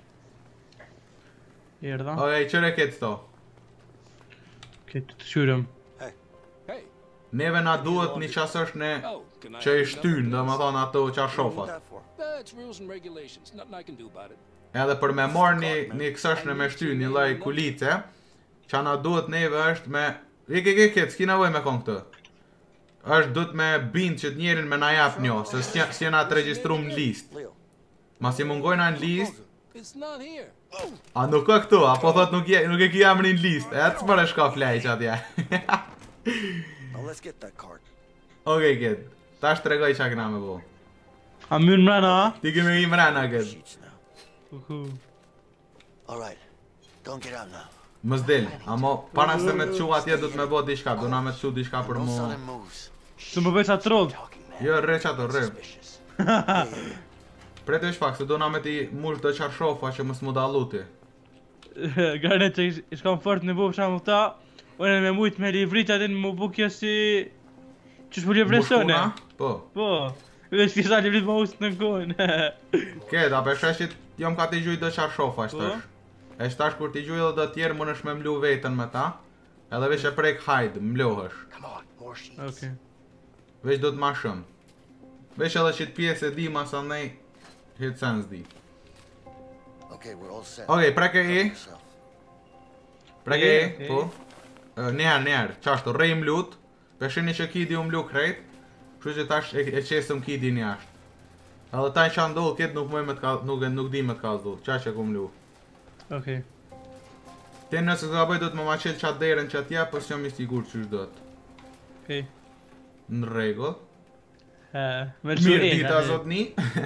Erdha. Okej, qëre këtë to. Këtë të shyrëm. Hey. Neve na duhet një qasësh ne Oh, can I? që i shtynë, dhe më thonë ato What do you need qarshofat. that for? It's rules and regulations. Nothing I can do about it. Edhe për me marrë një kësësh në me shtynë, një lloj kulice, që na duhet neve është me... Këtë, s'ki nevoj me kon këtë. është duhet me bind që të njerin me na jap njo, se s'jena të regjistrum në list. Leo. Mas i mungojna në list, It's not here. a nuk ka këtu, apo thot nuk e ki jamrin në list, e të s'për e shka flej që atje. Now let's get that card. Okej, kid, ta është tregoj qa këna me bo. A myrë mrena, a? Ti kemi i mrena, kid. Sheets now. Uhu. All right. Don't get out now. Mës del, amo para se me të qu atje du të me bo diçka, do na me të qu diçka për No mu. sudden moves. Të më bëjt sa troll. Talking mad. Jo, rre qato, rre. Suspicious. Prete shpak, se do na me ti mush do qarshofa që mës mu daluti. Garnet që i shkam fort në bu për shamu ta, unë me mujt me livrit atin më bu kjo si... Që shpër livresone? Mushkuna? Po. Po, veç kisa livrit më ustë në kojnë. Ke, da për sheshit, jom ka t'i gjuj do qarshofa, Po? shtash. E shtash kur t'i gjuj edhe do tjerë më nësh me mlu vetën me ta. Edhe veç e prek hajt, mlohësh. Come on, more sheets. Okej. Veç do t'ma shumë. Veç edhe që t'pjesë e di ma sa nej, hit sens di. Okay, we're all set. Okej, preke e, Yourself. preke e, E, po. Njerë, qashtu, rej mlut. Peshini që kidi u mlu krejt. Kështu që tash e qesëm kidi njashtë. Edhe taj që ndohë këtë nuk di me t'ka zdojë, qa që ku mlu. Okej. Te nëse ka bëj do të më ma qelë qatë derën që atja, po s'jam i sigur që shdojt. Okej. Në regull. Me Mirë dita, zotni.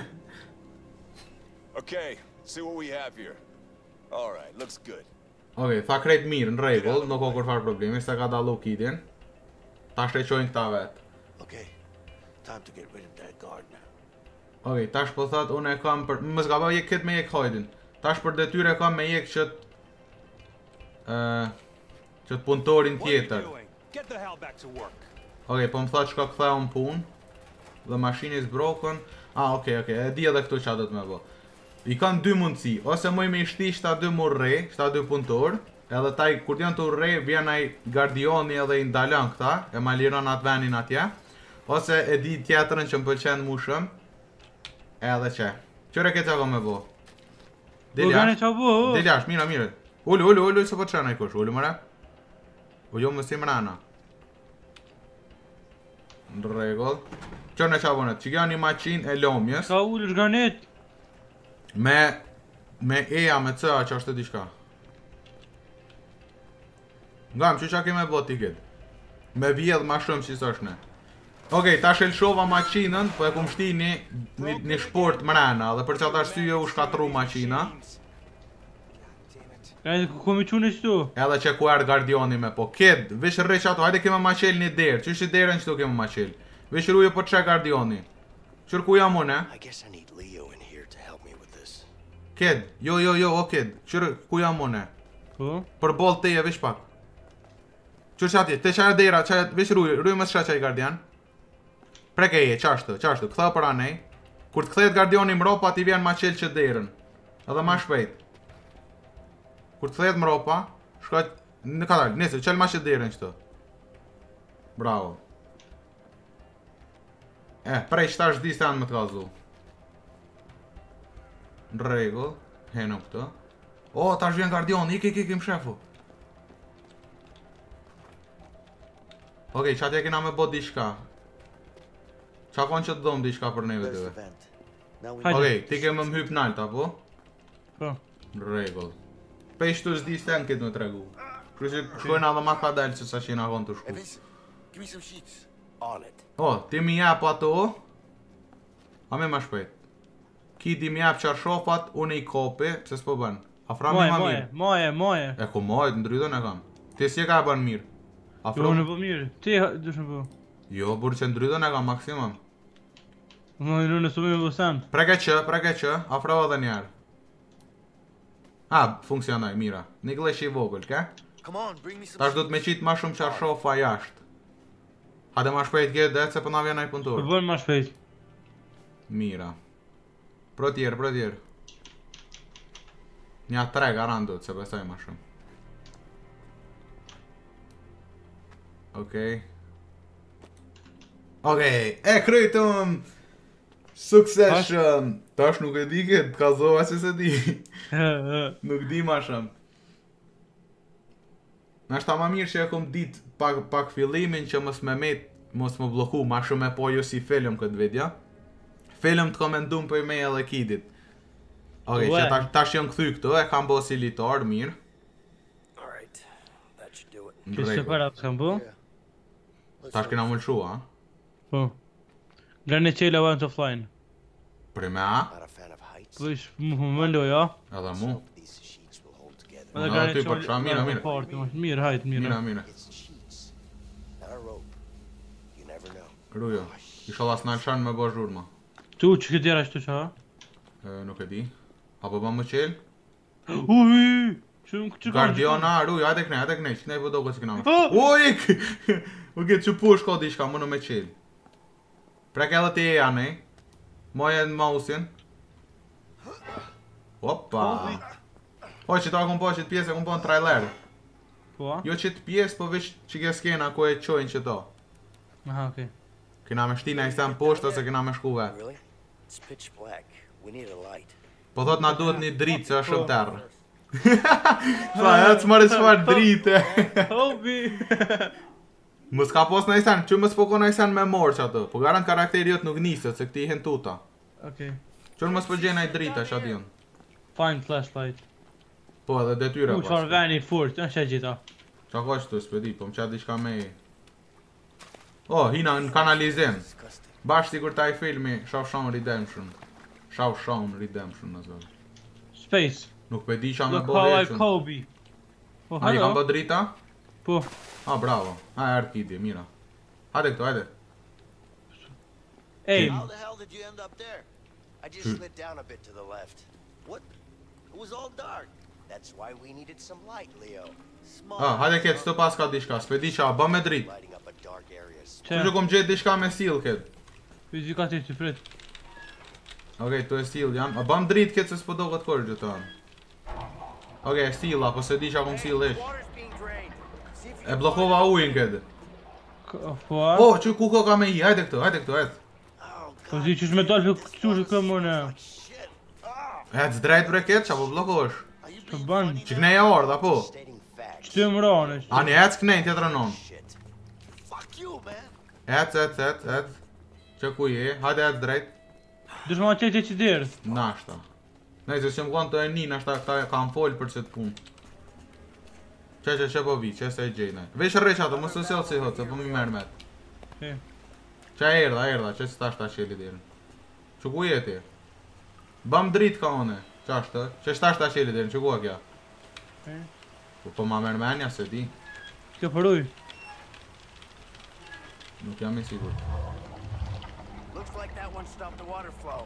Okay, see what we have here. All right, looks good. Okej, tha krejt mirë, në regull, nuk o kërfar problemi, se ka dalu kidin. Tash të qojnë këta vetë. Okay. Time to get rid of that guard now. Okej, tash po thot, unë e kam për... Më s'ka ba jek këtë me jek hajdin. Tash për detyre kam me jek qët... qët punëtorin tjetër. Get the hell back to work. Okej, po më thot shka këtheu në punë. The machine is broken. Okej, e di edhe këtu qa do të me bo. I kanë dy mundësi, ose mëj me i shti shta dy murre, shta dy punëtor, Edhe taj, kur t'janë të urrej, vjen ai gardioni edhe i ndalon këta, e ma liron atë venin atje. Ose e di tjetërën që më pëlqen mushëm. Edhe që. Qëre ke qako me bo? Del jash, mira. Ullu, se po të qenë i kush, ullu mëre. U jo më si mrena. Në regull. Qërë në qabonet, që kjo një maqin e lomjes. Ka ullë shganet. Me eja me cëa që është të dishka. Ngam, që qa keme bot t'i këtë? Me vjedh ma shumë që s'është ne. Okej, ta shelshova maqinën, po e kum shti një shport mrena, dhe për qatë arsye u shkatru maqina. Ku mi qune qëtu? Edhe që ku erë gardioni me po. Kid, vish rrë që ato, hajde keme ma qel një derë, që ishtë derën qëtu keme ma qel. Vish rruje po që gardioni. Qërë ku jam unë, Kid, jo, o Kid, qërë ku jam unë. Për bol teje, vish pak. Qërë që ati, te qaj dera, vish rruje më shqa qaj gardian. Preke je, qashtu, këtha për anej. Kur të kthehet gardioni mropa, ti vjen ma qel që derën. Edhe ma shpejt. Kur të kthehet mropa, shkoj në katal, nëse qel ma që derën qëto. Bravo. Prej qëta shdi se janë më të gazu. Në regull, henu këto. O, ta shvjen gardioni, iki më shefu. Okej, që atje kena me bot di shka. Qa kon që të dom di shka për neve të ve? Okej, ti ke më hyp nalt, apo? Po. Në regull. Pej shtu zdi sen këtë më tregu. Kërë që shkojnë adhe ma ka delë që sa që jena kon të shku. O, ti mi jep ato. A me ma shpejt. Ki di mi jep qarshofat, une i kopi, pse s'po bën. Afra me ma mirë. Moje. E ku moje, të ndrydo në kam. Ti si e ka e bën mirë. Jo, në po mirë. Ti dush në po. Jo, burë që ndrydo në kam maksimum. Në sumi me bësen. Preke që, afro edhe njerë. Funksionaj, mira. Një glesh i vogël, ke? Tash do të me qitë ma shumë qarshofa jashtë. Hade ma shpejt këtë dhe se për na vjen aj puntur. Për bërë ma shpejt. Mira. Pro tjerë. Nja 3 garantut, se besoj ma shumë. Okej, e krytëm Succession. Tash nuk e di këtë, ka zova që se di. Nuk di ma shumë. Nashta ma mirë që e kom dit pak fillimin që mos më bloku ma shumë e po jo si film këtë video. Film të komendum për me edhe kidit. Okej, që tash jënë këthy këtu, e kam bo si litar, mirë. Kështë që para të kam bo? Tash kena mëllëshu, a? Po. Gërne qela went offline. Për me a? Po ish më mëndoj, ja? Edhe mu. Edhe ty për qa, mira. Mirë, hajtë, mira. Mira. Rujo, isha las në alëshan me bo zhurma. Tu, që këtë djera shtu qa? Nuk e di. Apo ba më qel? Uj! Gardiona, rujo, hajde kënej, që kënej vëdo këtë që këna me. Uj! Oke, që pu shko di shka, më në me qel. Prek edhe ti e janej. Moje në mausin. Opa! Oj, që ta kom po qëtë pjesë e kom po në trailer. Po a? Jo qëtë pjesë, po vish që ke skena ku e qojnë që to. Aha, okej. Kena me shtina i sen poshtë ose kena me shku vetë. Po thot na duhet një dritë që është shumë terë. Sa, e të smari qëfar dritë. Hobi! Më s'ka pos në isen, që më s'poko në isen me morë që ato. Po garant karakteri jëtë nuk nisët, se këti hen tuta. Okej. Qërë më s'përgjena i drita që atë jënë. Find flashlight. Po edhe detyre pas. Qëfar veni furt, në që gjitha. Qa ka qëtu, s'pedi, po më qatë diçka me i. O, hina në kanalizim. Bashkë si kur taj filmi Shawshank Redemption. Shawshank Redemption në zërë. Space. Nuk pe di qa me Look bo how I reqën. Kobe. Po, A i kam halo? bo drita? Po. Bravo. Erë kidi, mira. Hajde këtu, hajde. Aim. How the hell did you end up there? I just slid down a bit to the left. What? It was all dark. That's why we needed some light, Leo. Small. Hajde këtë, s'to pas ka diçka, s'pe di qa, bë me drit. Lighting up a dark areas. Që që kom gjetë diçka me sil këtë. Fizikatit të frit. Okej, tu e sil jam. A bëm drit këtë se s'po do këtë kërë gjithë Okej, silla, po se di që akum sill ish. Water's being drained. See if you E blokova ujin këtë. Po, O, që ku ka me I, hajde këtu, hajde. po zi qysh me dalë qysh këmë në... Ec drejt bre këtë, që po blokosh. Që ban, Që kneja ardha, po. stating facts. që të më rane. Ani, ec knej, tjetër non. Shit. Fuck you, man. Ec. Që ku je, hajde ec drejt. Dush ma qëjtë që dirë. Nashta. Nëjse që më konë të e një, nashta këta kam folë për që të punë. Që po vi, që se e gjejnë. Vesh rreq ato, më së sjellë si hëtë, se po mi merë met. E. Që erdha, që s'ta shta qeli dirën. Që ku je ti? Bam dritë ka one. Që ashtë, që s'ta shta qeli dirën, që ku a kja? E. Po ma merë menja se ti. Kjo përuj. Nuk jam I sigur. Looks like that one stopped the water flow.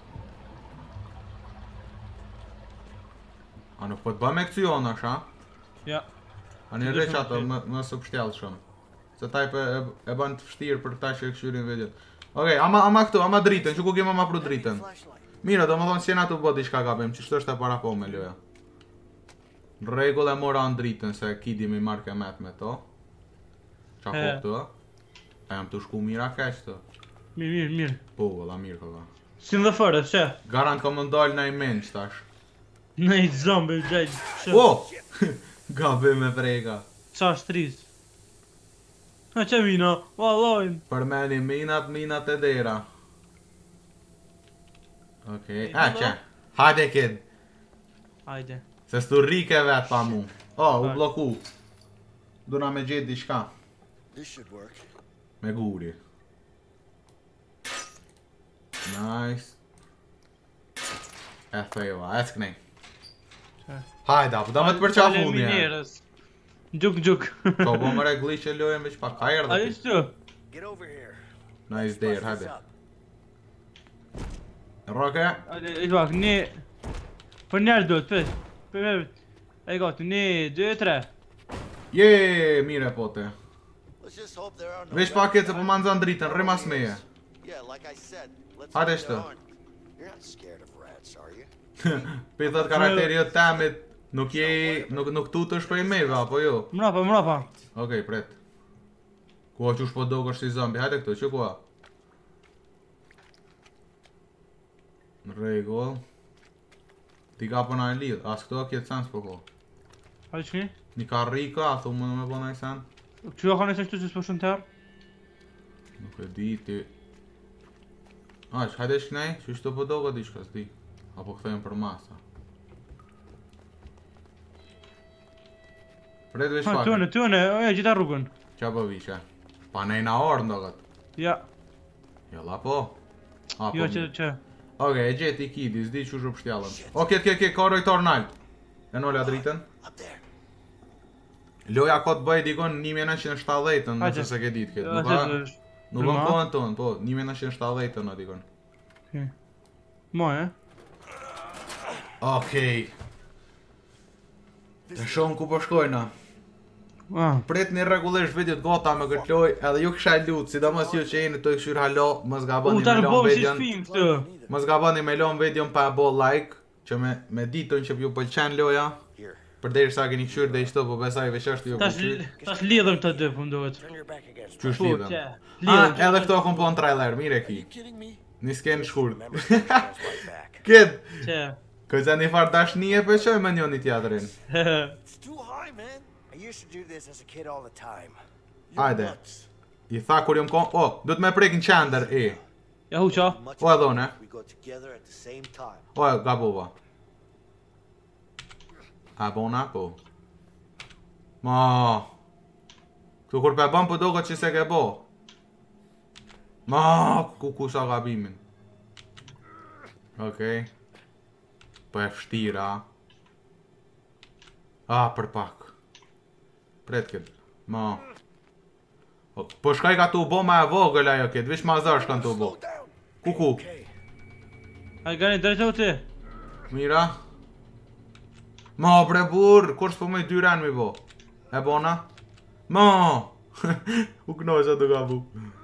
A nuk po të bëm e këcion është, ha? Ja. Ani rreq ato, më së pështjallë shumë. Se taj e bën të fështirë për ta që e këshyrin videot. Okej, ama këtu, ama dritën, që ku kemë ama pru dritën. Mira, do më thonë s'jena të bë diçka gabim, që shtë është e para po me loja. Në regull e mora në dritën, se kidi mi marrë kemet me to. Qa po këtu, a jam të shku mira keq të. Mirë. Po, valla mirë këka. Si në dhe fërë, që? Garant ka më ndalë në I menç tash. Në I zombi, gjajt, që? O! Gabim e preka. Qa shtris? Ha që mina, valojnë. Përmeni minat e dera. Okej, që? Hajde kid. Hajde. Se s'tu rike vet pa mu. O, u bloku. Duna me gjetë diçka. This should work. Me guri. Nice. E thejva, e s'knej. Qa? Hajda, po da me të përqafu një. Minerës. Gjuk. Po, po më regli që lojem veç pa, ka A erdhe ishtë ti. të? Get over here. Nice der, Bust hajde. this up. Roke, Hajde, I bak, një... Për njerë do të për... E gati, 1, 2, 3. je, mire pote. Let's just hope there are no. Veç pa këtë se po ma nxan dritën, rrimas meje. Yeah, like I said. Let's Hajde hope shtë. there aren't. You're not scared of rats, are you? Pe thot karakteri jo temit, nuk tutesh prej meve, apo jo? Mrapa. Okej, pret. Ku a qush po do kështë si zombi, hajde këtu, që ku a? Në regull. Ti ka përna e lidh, as këto a kjetë sens po ko. Hajde që një? Një ka rika, a thumë më me përna i sen? Që ka në se shtu që s'po shumë tërë? Nuk e di ti. Hajde shknej, që shto po do ka di shka s'di. Apo këthejmë për masa. Pret veç Ha, pak. tëne, gjitha rrugën. Qa po vi që? Pa nejna orë ndo këtë. Ja, Jalla po. A, po jo mirë. që. Oke, e gjeti kidi, s'di që shup shtjallën. Oke, ka rojtor nalt. E nolla dritën. Up there. Loja ka të bëj dikon 1970-ën, Hajde. nëse se ke ditë këtë. Nuk Nuk kam ma? kohën tonë, po, 1970-ën o dikon. Ma, Okej. E shumë ku po shkojna. Pret një regullisht videot gota me këtë loj, edhe ju kësha lutë, sidomos ju që jeni të i këshyr halo, mos gabani me ta lon bom si videon. shpin këtë. Mos gabani me lon videon pa bo like, që me ditën që ju pëlqen loja. Here. Përderi sa keni këshyr dhe ishto, po besaj veç është ju pëlqyr. Tash lidhëm të dy, po mdohet. Turn your back against Qysh Po, lidhen? që. Edhe këto kom po në trailer, mire ki. Kidding me? Një sken shkurt. Remember, it goes right back. Kid, Që. kësa një farë dashnie pëqoj me njoni tjatërin. It's too high, man. I used to do this as a kid all the time. You're Hajde. nuts. I tha kur jom kon... O, du të me prek në qender, e. Ja hu qa. Much O, e dhone. we go together at the same time. O, e gabova. A bona, po. Ma. Këtu kur pe bëm po do këtë që se ke bo. Ma, ku sa gabimin. Okej. Po e fështira. Për pak. Pret këtë. Ma. Po shkaj ka tu bo ma e vogël ajo këtë, vish ma zar shkan tu bo. Ku. Hajde gani drejto ti. Mira. Ma bre burr, kur s'po me 2 ren mi bo. E bona? Ma. U knoqa të gabu.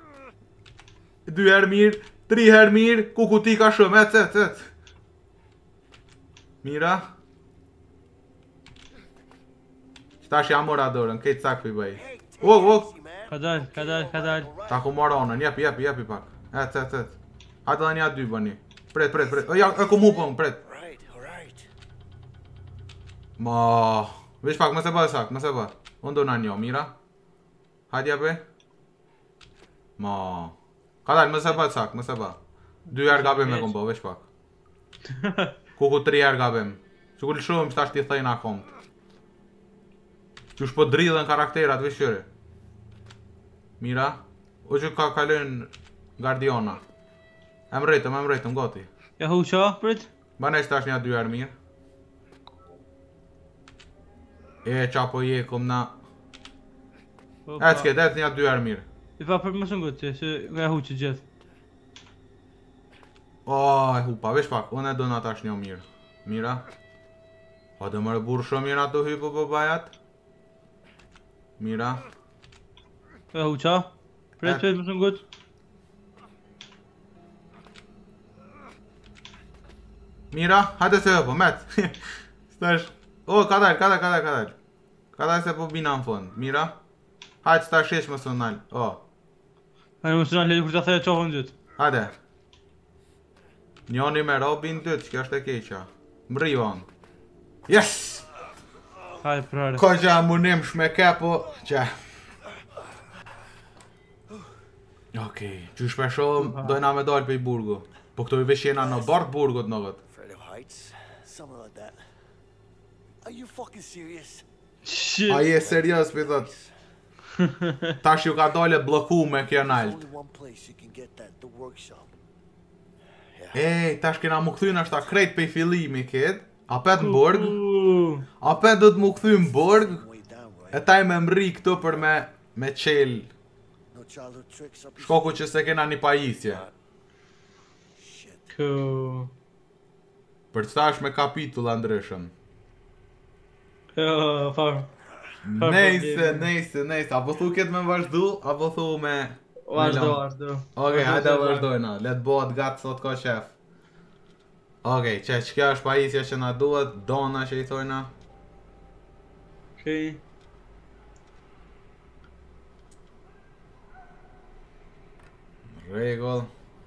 2 herë mirë, 3 herë mirë, ku ti ka shumë, ec. Mira. Tash jam mora dorën, këtë sak pi bëj. O, Ka dal, ka dal, ka dal. ta ku moronën, jepi pak. Et. Hajde dhe një aty bëni. Pret. O, ja, e ku mu pëm, pret. Alright. Ma, veç pak, më se bë sak, më se bë. Unë do në një, mira. Hajde jepi. Ma, ka dal, më se bë sak, më se bë. 2 herë gabim e kom bë, veç pak. Ku 3 herë gabim. Që ku lëshuëm që tash t'i thejnë akom. Që shpo dridhen karakterat, veç qëre. Mira. O që ka kalën Guardiana. Em rritëm, goti. Ja huqa, prit. Banesh tash një 2 herë mirë. E qapo je kom na. Et s'ket, et një 2 herë mirë. I pa për mësën goti, se nga huqë gjithë. O, e hupa, veç pak, unë e do na tash një mirë. Mira. O, dhe mërë burë shumë mirë ato hypo për bajat. Mira. Ja huqa. Prit mësën goti. Mira, hajde se hëpo, met. Stash. O, ka dal. Ka dal se po bina në fund. Mira. Hajde stash shesh më së nalë. O, Hajde mësën alë kur ta thejë qohën gjithë. hajde. Njoni me Robin 2, që kjo është e keqa. Mri on. Yes! Hajde prare. Ko që amunim shmeke, po që. Okej, që shpesho dojna me dalë për i burgu. Po këto i vesh jena në bardh burgut në gëtë. Afraid of heights? Something like that. Are you fucking serious? Shit. A je serios, për thot. Tash ju ka dole bloku me kjo There's nalt. only one place you can get that, the workshop. Ej, tash kena mu këthy në ashta krejt pe i fillimi kid. Apet në burg. Uh, Apet do të mu këthy në burg. Way down, right? E taj me mri këtu për me qel. No childhood tricks up your Shkoku që se kena një pajisje. shit. Ku. Për të tash me kapitulla ndryshëm. Jo, farë. Nejse. Apo thu këtë me vazhdu, apo thu me... Vazhdo. Okej, hajde vazhdojna. Let bëhet gatë sot ka qef. Okej, që kjo është pajisja që na duhet, dona që i thojna. Okej. Regull.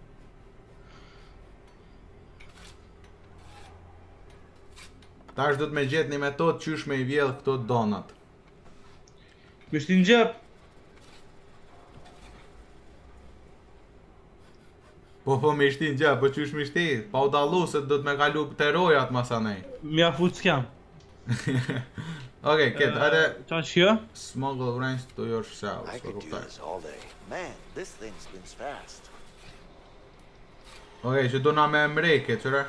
Tash du të me gjetë një metodë qysh me i vjedh këto donat. Me shtin gjep. Po me shtin gjë, po qysh me shti? Pa u dallu se do të me kalu të rojat masanej. Mja fut s'kam. Okej, këtë, hajde Qa që kjo? smuggle range to yourself. I could do this all day. Man, this thing spins fast. Okej, që do na me mreke, qëre?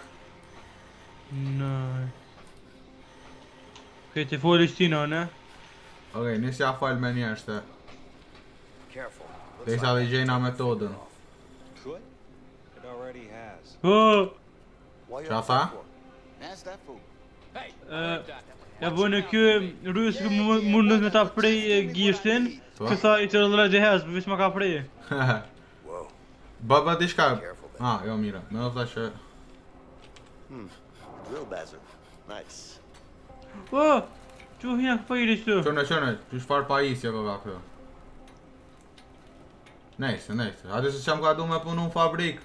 Nëj. Okej, të foli shtina, ne? Okej, nisja fal me njerëste. Careful. Dhe isa dhe gjejna metodën. Could? It already has. Oh! Why you Qa upset tha? for? Ask that fool. Hey, Ja bënë kjo rrës mundet me ta prej gishtin. Po? Këtha i të rëllë gjehez, për vish ma ka prej. Whoa. Baba diçka. Careful then. Ah, jo mira. Me ofta që... Drill bazzer. Nice. Oh! Që hina këpa i rishtu? Qëne, që shfar pajisja ka ka kjo. Nejse. Ate se qam ka du me punu në fabrik.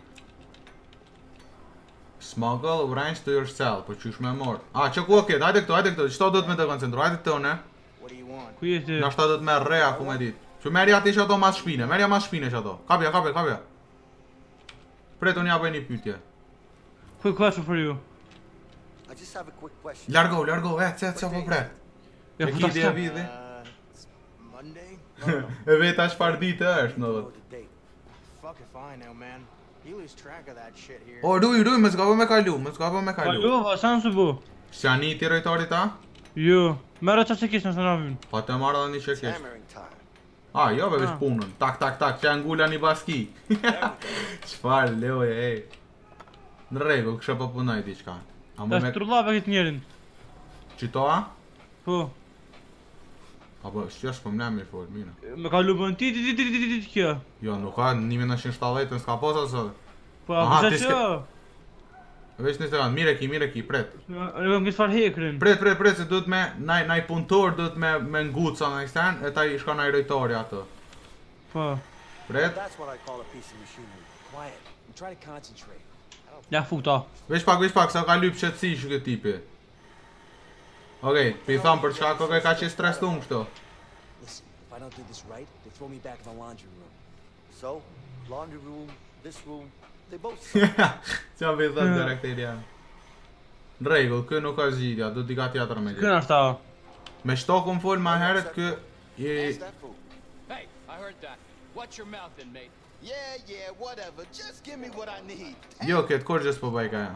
Smuggle range to yourself, po qysh me mor. Ah, që ku o këtë, hajde këto, qëto do të me të koncentru, hajde këto ne. What do you want? Ku jeshte? Në ashta do të me rea ku me dit. Që merja ati që ato mas shpine, merja mas shpine që ato. Kapja. Pret unë ja bëj një pytje. Quick question for you. I just have a quick question. Largo, se po pret. Ja E futa kidi e sta. vidi. It's Monday? E veta çfarë dite është, në Know dhët. the date. Fuck if I know, man. You lose track of that shit here. O, ruj, më s'ka po me kalu. Kalova, sa në së bu? S'ja një ti rojtari ta? Jo. Mera qa që kishë në së namin. Pa të marrë dhe një që kesh. Hammering time. Ah, jo, vesh Ah. punën. Tak, që angula një baski. Çfarë loje, ej. Në rregull, kësha po punoj diçka. A më Ta me shtrulave këtë njerin. qitoa? Po. Apo, s'qesh po mna mirë fol, mirë. Me kalu bën ti kjo. Jo, nuk ka 1970 s'ka posa sot. Po, Aha, a ti përsa që? Veç një sekund, mire ki, pret. Nuk kam kisë farë hekrin. Pret, se duhet me, naj punëtor duhet me nguca në isten, e ta i shka naj rojtori ato. Po. Pret. That's what I call a piece of machinery. Quiet. I'm trying to concentrate. Ja futa. Veç pak, sa ka lyp qëtësi që këtë tipi. Okej, pi thom për çka kokë ka qenë stresuar kështu. Listen, if I don't do this right, they throw me back in the laundry room. So, laundry room, this room, they both Qa me thënë direkteri jam. Në rregull, kë nuk ka zgjidhja, do t'i ka tjetër me Kënë është ta? Me shtokun fol ma herët kë i... How's that food? Hey, I heard that. Watch your mouth then, mate. Yeah, whatever. Just give me what I need. Jo, këtë korgjës po bëj ka ja.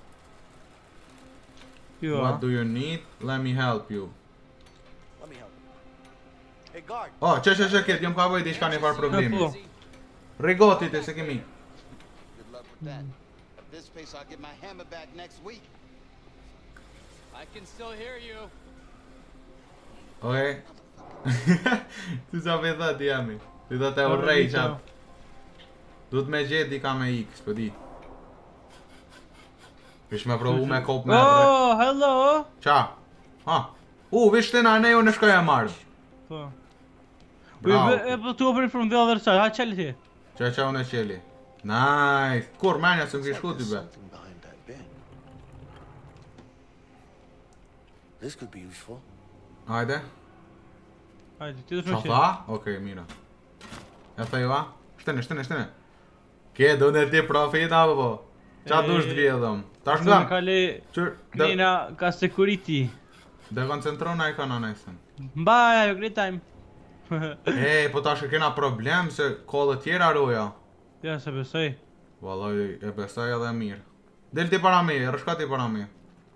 Jo. What do you need? Let me help you. Let me help you. Hey, guard. Oh, që këtë, jom ka bëj diçka një farë problemi. Po. Regotit e se kemi. Good luck with that. At this pace, I'll get my hammer back next week. I can still hear you. Okej. Tu qa me thët jemi. Ti do të urrej qap. Duhet me gjet ka me X, po di. Vish me provu me kop me... Oh, hello! Qa? Ha? Vish të na ne jo në shkoj e marrë. Po. Bravo. Po to open from the other side. Ha qeli ti. Qa unë e qeli. Nice. Kur menja se më kishku ty be. Something behind that bin. This could be useful. Hajde. Hajde, ti do Qa shumë tha? Okej, mira. E thejva? Shtene. Ke, do në ti profit apo po? Qa dush të vjedhëm? Tash nga? Kale... Nina ka security. Dhe koncentrona i ka në nesën. Mbaj, ajo, great time. Po tash e kena problem se kollë tjera roja. Ja, se besoj. Vallaj, e besoj edhe mirë. Del ti para me, rëshka ti para me.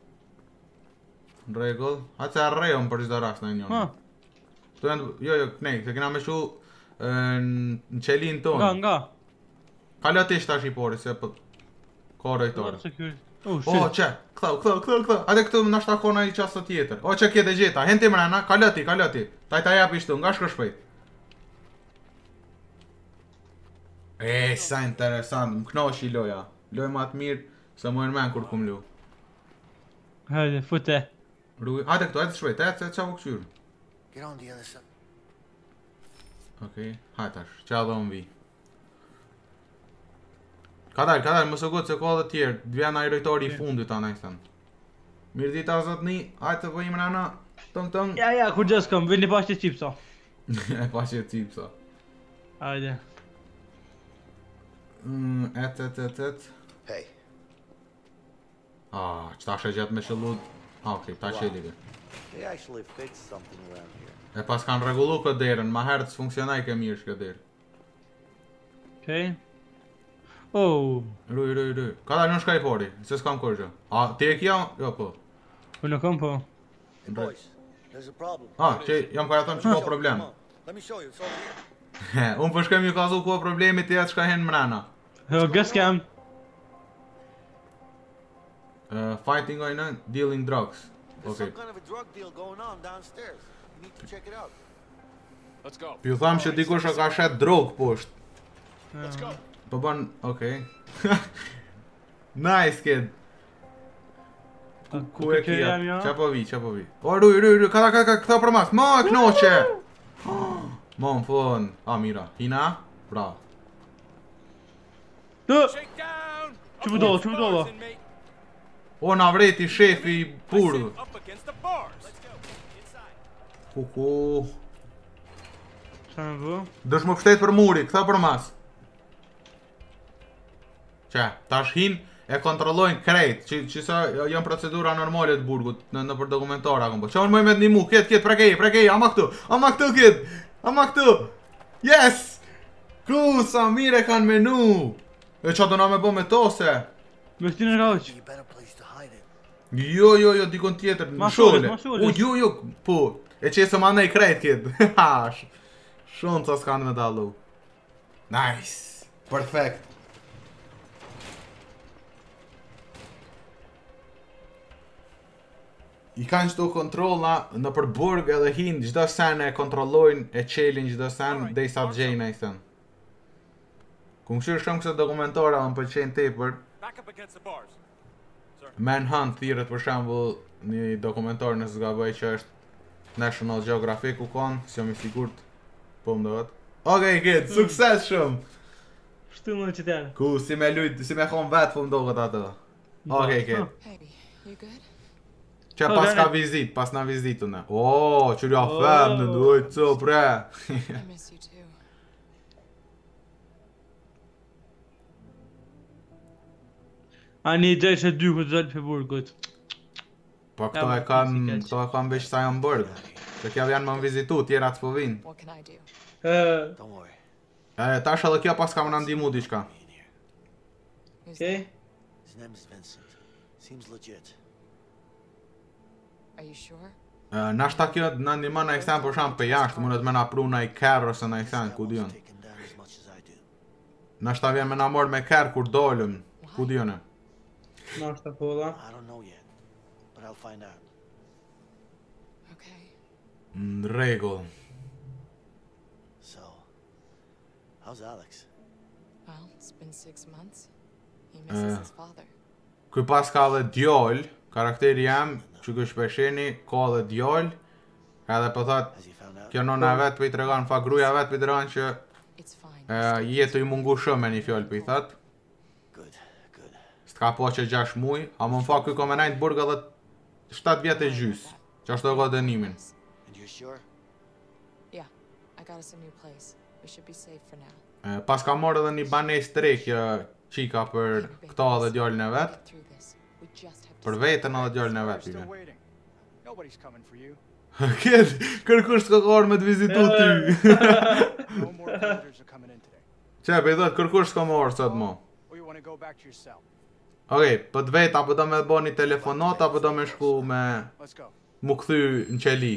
Në regull. Hajtë se arrejëm për çdo rast në njënë. Këtu janë, jo, nej, se kena me shu në qelin tonë. Nga. Kala ti shtash i pori, se për korojtore. Oh, shit. Që, këthau. Ate këtu në ashta kona i qasë tjetër. Që kje dhe gjeta, hen ti mrena, kalati. Ta jap ishtu, nga shko shpejt. Sa interesant, më knosh i loja. Loj ma të mirë, se më men kur kum lu. Hajde, fute. Ate këtu, ate shpejt, ate qa po këqyrë. Get on the other side. Okej, hajtash, qa do më vi. Kadar, mësë gotë se ka dhe tjerë, dvjena i rojtori i fundit ta nëjstën. Mirë dita zotni, hajtë të bëjmë rana, tëng. Ja, kur gjës kam, vini pa që qipsa. E pa që cipsa. Hajde. Et. Hey, Qëta shë gjatë me shëllut. Okej, ta qeli. They actually fixed something around here. E pas kanë regullu këtë derën, ma herë të funksionaj ke mirë shkë derë. Okej. Oh. Ruj. Kadar në shka i pori, se s'kam kërgjë. Ti e kja? Jo, po. Po në kam po. Hey, boys, there's a problem. Që jam ka thëmë që ka problem. Come on, let me show you. It's over here. Unë për shkem ju ka zu ka problemi ti atë shka hen mrena. Gës kam. Fighting ojnë, dealing drugs. There's Okay. some kind of a drug deal going on downstairs. You need to check it out. Let's go. Ju thamë që dikush e ka shet drog poshtë. Let's go. Po bën, okej. Nice kid. Ku e kia? Qa po vi? Ruj, kada, këta për mas. Ma, e knoqe! Ma, më fun. Mira. Hina? Bravo. Shake down. Që më dolla? Na vreti shefi i burë. Up against the bars. Let's go. Inside. Kuku. Qa me bë? Dësh më pështet për muri, këta për mas. Tash hin e kontrollojnë krejt, që sa janë procedura normale të burgut në për dokumentar akon po. Qa unë mëj me të një mu, ket, prekej, ama këtu, kit, ama këtu. Yes! Sa mire kanë menu. E qa do na me bo me tose? Me shti në raqë. Be a better place to hide it. Jo, dikon tjetër, në shole. Jo, po. E që se ma nej krejt, kit. Shumë sa s'kanë me dalu. Nice. Perfect. I kanë qëto kontrolla në për burg edhe hin, gjdo sen e kontrollojnë, e qelin gjdo sen, dhe i sa të gjejnë e i thënë. Ku më shirë shumë këse dokumentara më pëlqenë tepër. Back up against the bars. Manhunt thirret për shembull një dokumentar nëse zgaboj që është National Geographic u kon, si jam I sigurt. Po më dohet. Okej, kid, sukses shumë. Shtu më qytet. Ku si me lut, si me kon vet po më dohet atë. Okej, kid. Hey, you good? Që pas ka vizit, pas na vizitën e. O, që rja fem në dojtë co bre. I miss you too. Ani I drejt që dy ku të dalë për burgut. Po këto e kam veç sa janë bërg. Se kja janë më vizitu, tjera të po vinë. What can I do? Don't worry. Tash edhe kjo pas ka më nëndimu diçka. Who's Okej. His name is Vincent. Seems legit. Are you sure? Nashta kjo në ndihmon ai sen për shemb për jashtë, mundet me na pru në ai kerr ose në ai sen, ku diun. Take him down as much as I do. Nashta vjen me na mor me kerr kur dolëm, ku diun. Nashta polla. I don't know yet, but I'll find out. Okay. Në rregull. So, how's Alex? Well, it's been 6 months. He misses his father. Ky pas ka dhe djol, karakteri jam, që ky shpesheni, ka dhe djol. Edhe po thot, Has he found out? kjo nona vet po I tregon, fa gruaja vet po I tregon që It's fine. jetë I mungu shumë me një fjalë po I thot. Good, good. S'ka po që 6 muj, a më në fakt ky ka me najtë burg edhe 7 vjet e gjys. Që ashtu e ka dënimin. And you're sure? Yeah, I got us a new place. We should be safe for now. Pas ka marrë edhe një banesë të re kjo qika për këta dhe djalin e vet. Get through this. We just have to Për vetën edhe djalin e vet. Still Pive. waiting. Nobody's coming for you. Ked, kërkush s'ka ka me të vizitu ty. No more visitors are coming in today. Qep, I thot, kërkush s'ka marrë sot mo. Or you want to go back to your cell? Okej, po të vet, apo do me bo një telefonat, apo do me shku me Let's go. mu kthy në qeli.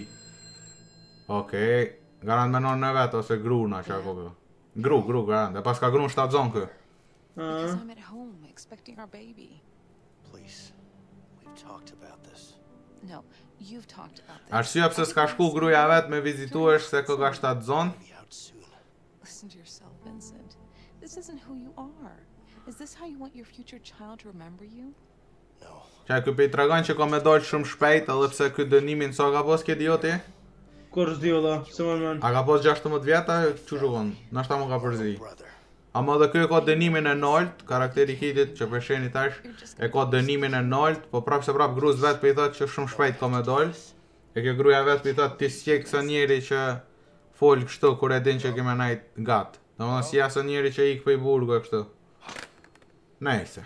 Okej, garant me nonë në vet, ose gruna që ako kë. Gru, garant, e pas ka gru në shtatë zonë kë. Because I'm at home expecting our baby. Please. We've talked about this. No, you've talked about this. Arsyeja pse s'ka shku gruaja vet me vizitu është se kë ka shtatë zonë. Be out soon. Listen to yourself, Vincent. This isn't who you are. Is this how you want your future child to remember you? No. Qaj ky pe I tregon që ka me dalë shumë shpejt, edhe pse ky dënimin sa ka pos ke idioti? Kur s'di valla, se më men. A ka pos 16 vjeta, që shukon? Nashta më ka përzi. Brother. Ama dhe kjo e ka dënimin e nalt, karakteri Kitit që përsheni tash, e ka dënimin e nalt, po prap se prap gruz vet për I thot që shumë shpejt ka me dal. E kjo gruaja vet për I thot ti s'qe kësa njeri që fol kështu kur e din që kime najt gat. Domethënë si asë njeri që ik për I burgu e kështu. Nejse.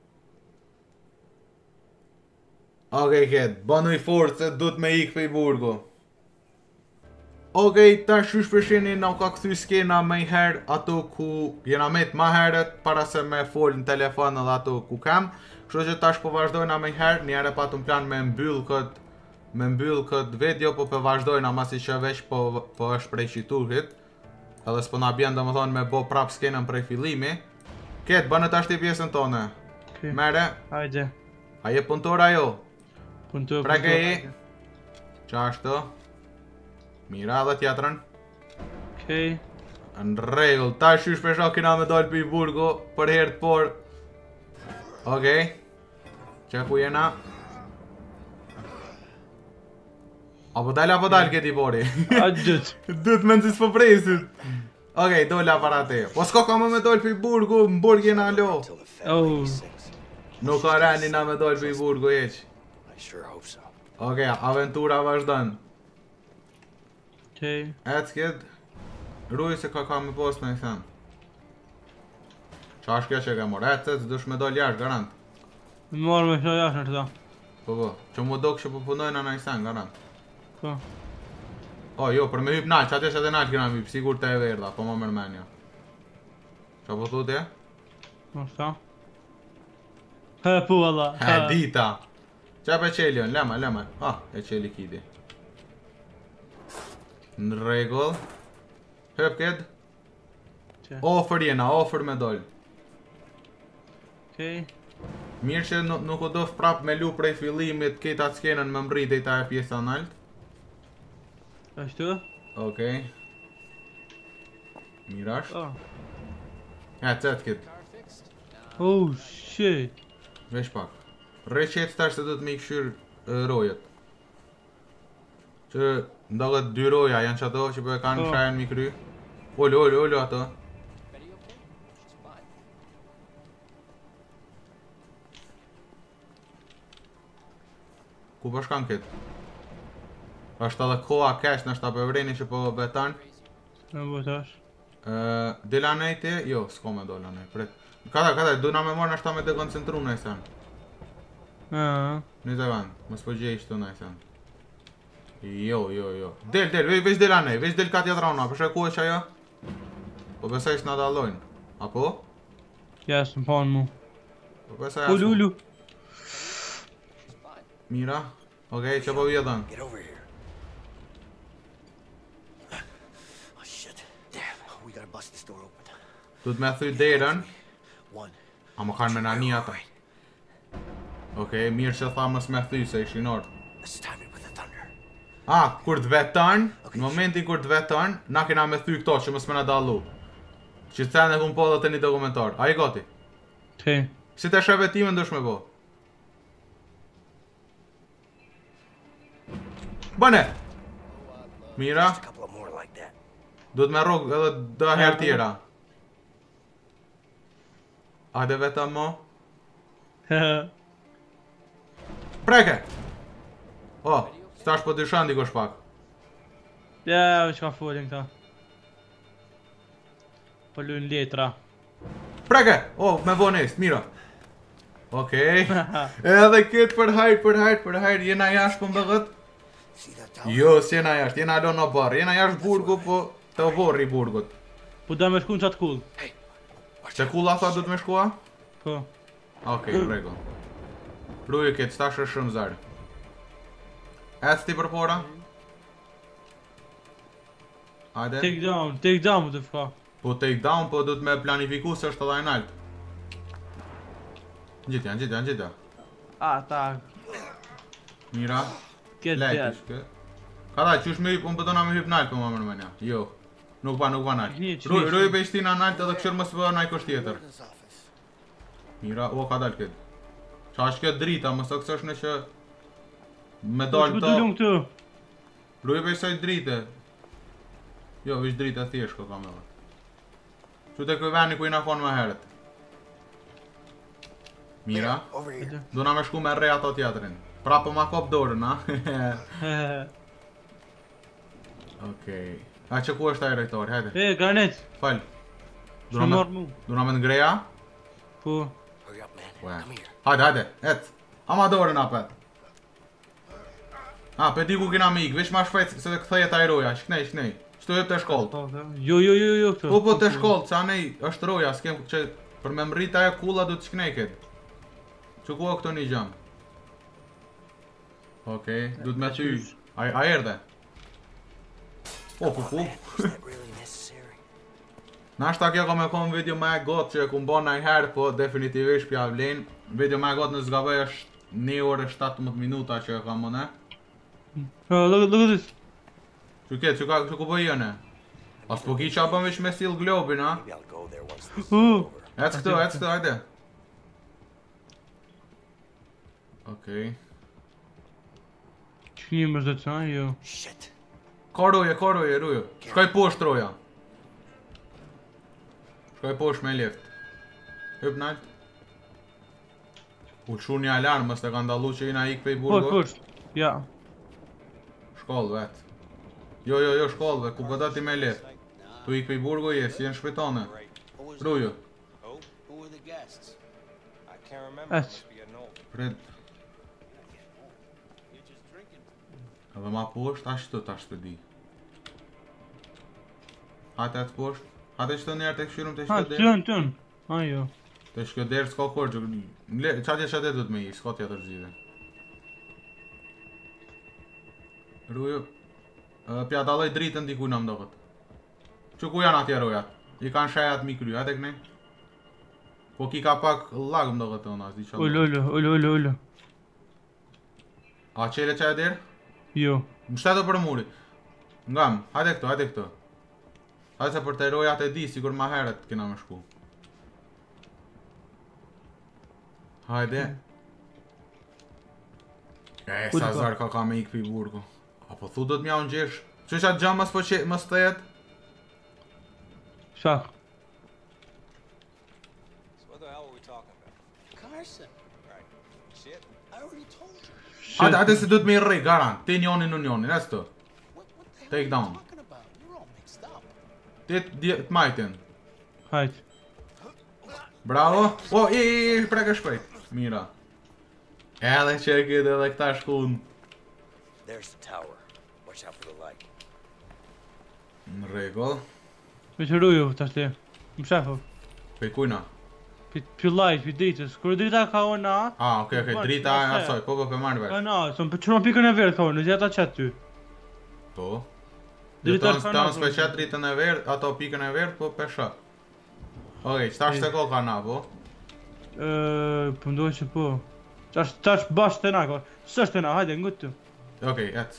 Okej, Ked, banu I fort se du me ik për I burgu. Okej, tash ju shpesheni na ka kthy skena më herë ato ku jena met më herët para se me fol në telefon edhe ato ku kam. Kështu që tash po vazhdojna më herë, një herë patëm plan me mbyll kët video, po po vazhdojna masi që veç po është prej qiturit. Edhe s'po na bjen domethënë me bo prap skenën prej fillimi. Ket, bënë tash ti pjesën tonë. Okej. Mere, Hajde. a je punëtor ajo? Punto. Prekej. Qashtu. Mira dhe tjetrën. Okej. Në rregull, tash ju shpesho kina me dalë për I burgu për herë të por. Okej. Që ku jena? Apo dal këti pori. A gjët. Dut me nëzis për presit. Okej, dolla para te. Po s'ka ka me dalë për I burgu, më burg jena alo. Till the family sings. Nuk ka rani na me dalë për I burgu eq. I sure hope so. Okej, aventura vazhdan. Okej. Kid. Ruj se ka me post me këthen. Qa është kjo që ke mor? Ecet, dush me dalë jashtë, garant. Më marrë me shno jashtë në këta. Po, që mu do kështë po punojnë në nëjsen, garant. Po. O, jo, për me hyp nalë, që atë nalë kina me hyp, sigur të e verda, po më mërmenja. Qa po thu ti? Nështë. He, pu valla. He, dita. Qa pe qelion, lema. Ah, e qeli Kidi. Në rregull. Hyp Kid. Që? Ofër jena, ofër me doll. Okej. Mirë që nuk u dof prap me lu prej fillimit këtë atë skenën me mbrit e ta e pjesa nalt. Ashtu? Okej. Mirash. Oh. Ja, cet Kid. Oh, shit. Vesh pak. Rreqet tash se do të me I këshyr rojet. Që ndallet 2 roja janë që ato që po e kanë shajen mi kry. Olo ato. Ku po shkan këtë? Është edhe koha kesh në shta për vreni që po betan. Në botash. Dela nejti? Jo, s'ko me dola nej, pret. Kada, du na me marrë në shta me dekoncentru në sen. Një të kanë, më s'po gjej ishtu në sen. Jo. Del, veç dela nej, veç del ka tjetra una, përshë ku e që ajo? Po besaj s'na dalojnë. Apo? Ja, s'm panë mu. Po besaj Ulu. Mira. Okej, që po vjetën. Get over here. Oh shit. Damn, we gotta bust this door open. Du të me thy derën. One. A më kanë me nani ata. Okej, mirë që tha mës me thy se ishin orë. Let's time it with the thunder. Kur të vetën, në momentin kur të vetën, na kena me thy këto që mës me na dallu. Që të thënë e kun po dhe të një dokumentar. A I gati? Te. Si të shëve time ndush me bo? Bëne! Mira. Just a couple of more like that. Du të me rrug edhe dë herë tjera. Hajde vetëm mo. Preke! Stash po dyshan dikosh pak. Ja, veç ka folin këta. Po lujnë letra. Preke! Me vonest, mira. Okej. Edhe këtë për hajt, jena jashtë për mbëgët. Jo, s'jena jashtë, jena alo në barë, jena jashtë burgu, po të vorri burgut. Po da me shku në qatë kull. Që kulla tha du të me shkua? Po. Okej, rego. Ruje këtë, stash është shumë zarë. Eci ti për pora? Hajde. Take down të fka. Po take down, po du të me planifiku se është edhe nalt. Gjitja. Tak. Mira. Këtë bjerë. Kada, qysh me hyp, unë pëtona me hyp nalt për më mërmenja. Jo. Nuk pa nalt. Ruje be ishtina nalt edhe këshër më së bëha naj kështë tjetër. Mira, ka dal këtë. Qa është këtë drita, më së kësë është në që... Me dalë të... Ruje be ishtaj drite. Jo, vish drite thjesht ko kam edhe. Që të këj veni ku I na konë më heret. Mira. Do na me shku me re ato tjetërin. Pra po ma kop dorën, a? Okej. A që ku është ai rejtori, hajde. Garnet. Fal. Du na me ngreja? Po. Hajde, et. Ama dorën apet. Pe di ku kina me ik, vesh ma shpejt se të këthejet ai roja, shknej. Qëto jep të shkollët. Jo, këto. Po të shkollët, sa nej është roja, s'kem që për me mrit ajo kulla du të shknej këtë. Që ku o këto një gjam? Okej, du të me ty. A erdhe? Ku. Nashta kjo ka me konë video me gotë që e ku mbo najherë, po definitivisht pja vlen. Video me gotë në zgabej është 1 orë 17 minuta që e ka më ne. Look at this. Që këtë, që ku po jene? As po ki qa bëm vish me sil globin, a? Ecë këto, hajde. Okej. Që një më zdo të sa, jo. Ka roje, Shkoj posht roja. Shkoj posht me left. Hyp nalt. U shu një alarm, mës të ka ndallu që jina ik pej burgo. Posht, ja. Shkoll vet. Jo, shkollve, ku pëta ti me left. Tu ik pej burgo jes, jenë shpetone. Ruju. Ec. Pred. Edhe ma posht, ashtu tash të di. Hajte atë posht. Hajte qëtë njerë të këshyrëm të shkjo derë. Tën. Jo. Të shkjo derë s'ka korgjë. Qatje du të me I, s'ka tjetër zhjide. Ruju. Pja daloj dritën diku në mdokët. Që ku janë atje rojat? I kanë shajat mi kry, hajte kënej? Po ki ka pak lag mdokët të unas, di që Ullu. A qele qaj derë? Jo. Më shtetë për muri. Ngam, hajde këto. Hajde se për të erojat e di, sigur ma heret kena me shku. Hajde. E, sa zar ka me ikë pi burgu. Apo thu do t'mja unë gjesh. Që isha gjam mës të jetë? Qa? So what the hell are we talking about? Carson. Right. Shit. I already told you. Hajde se du t'me i rrej, garant. Ti njonin unë njonin, e s'to. What the hell Take are down. you talking about? You're all mixed up. Ti t'majtin. Hajt. Bravo. O, i, preke shpejt. Mira. Edhe që e këtë edhe këta shkun. There's the tower. Watch out for the light. Në regull. Me që ruju, të ashtë. Më shafo. Pe kujna? Pi lajt, pi dritës. Kur drita ka o në atë. Okej, drita e asoj, po pe marrë Ka vesh. në atë, së më përqëron pikën e verë ka o, në gjeta qatë ty. Po. Drita Drita ka të na, nësë peqet dritën e verë, ato pikën e verë, po pesha. Okej, qëta shte ko ka na, po? Po ndoj që po. Qash bashkë të na, ka. Së është të na, hajde, ngutë të. Okej, ec.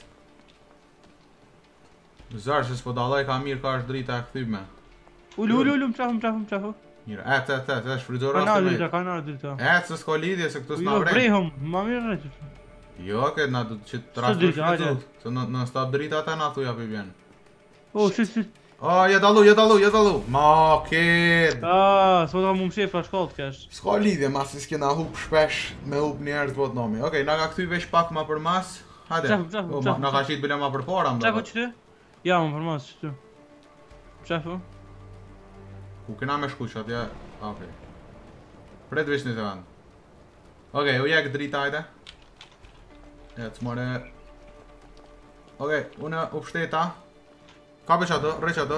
Zarë që s'po dalaj ka mirë ka është drita e këthyme. Ullu, më qafo. Mirë, ec, frizora Ka na së me. drita, ka na drita. Ec, se s'ko lidhje, se këtu s'na Jo, vrejnë. brejhom, ma mirë rejtë. Jo, këtë na du që të Së drita, hajde. rastë se në stop drita ta na thuja për vjen. O, shit. O, je dalu. Ma, këtë. S'po ta mu më shefra shkallë të kesh. S'ka lidhje, mas si s'kena hup shpesh me hup njerë të botë nomi. Okej, na ka këthy veç pak ma për mas. Hajde. Qafo. O, na ka shqit bile ma për para, më Qafo do. që ty? Ja, më përmas që ty. Qafo? Ku kena me shku që atje? Okej. Pret veç një të vend. Okej, u jek drita, hajde. Ja, të more. Okej, une u pështeta. Kape që ato, rreq ato.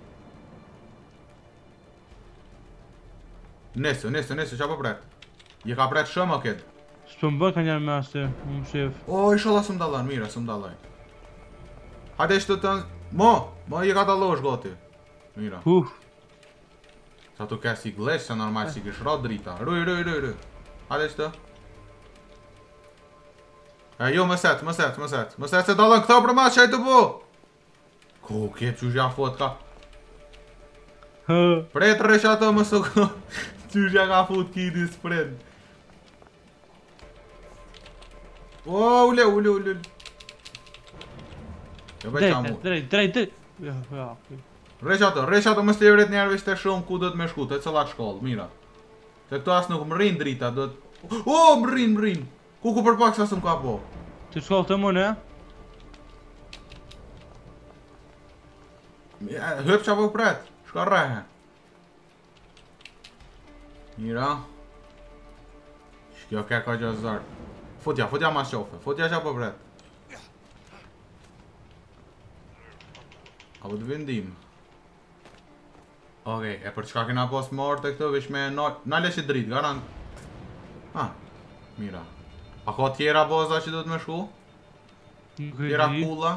Nesë, që apo pret? Je ka pret shumë o këtë? S'po më bën ka njerë me asë, më shef. O, ishallah së më dalan, mira, së më dalaj. Hajde që të të... Mo, je ka dalosh goti. Mira. Sa tu kes i glesh, se normal si kish rat drita. Ruj. Hajde që të. E jo, më set se dalën këta për ma që ajtë po. Ko, kep që zha fot ka. Pret rreq ato më së ko. Që zha ka fot kidi s'pret. O, ule. Jo veç amu. Drejt. Ja. Rreq ato më s'levret njerëve që të shumë ku do të me shku, të cilat shkollë, mira. Se këtu as nuk më rrin drita, do të... O, më rrin! Ku për pak sa së më ka po. Të shkollë të mëne, e? Hëp që apo pret, shka rrehe. Mira. Shkjo ke ka gjë zarë. Futja mas qofe, futja që apo pret. Apo të vendim. Okej, e për çka kena pas marrë të këto, veç me nale që dritë, garant. Mira. A ka tjera baza që do të me shku? Tjera kulla?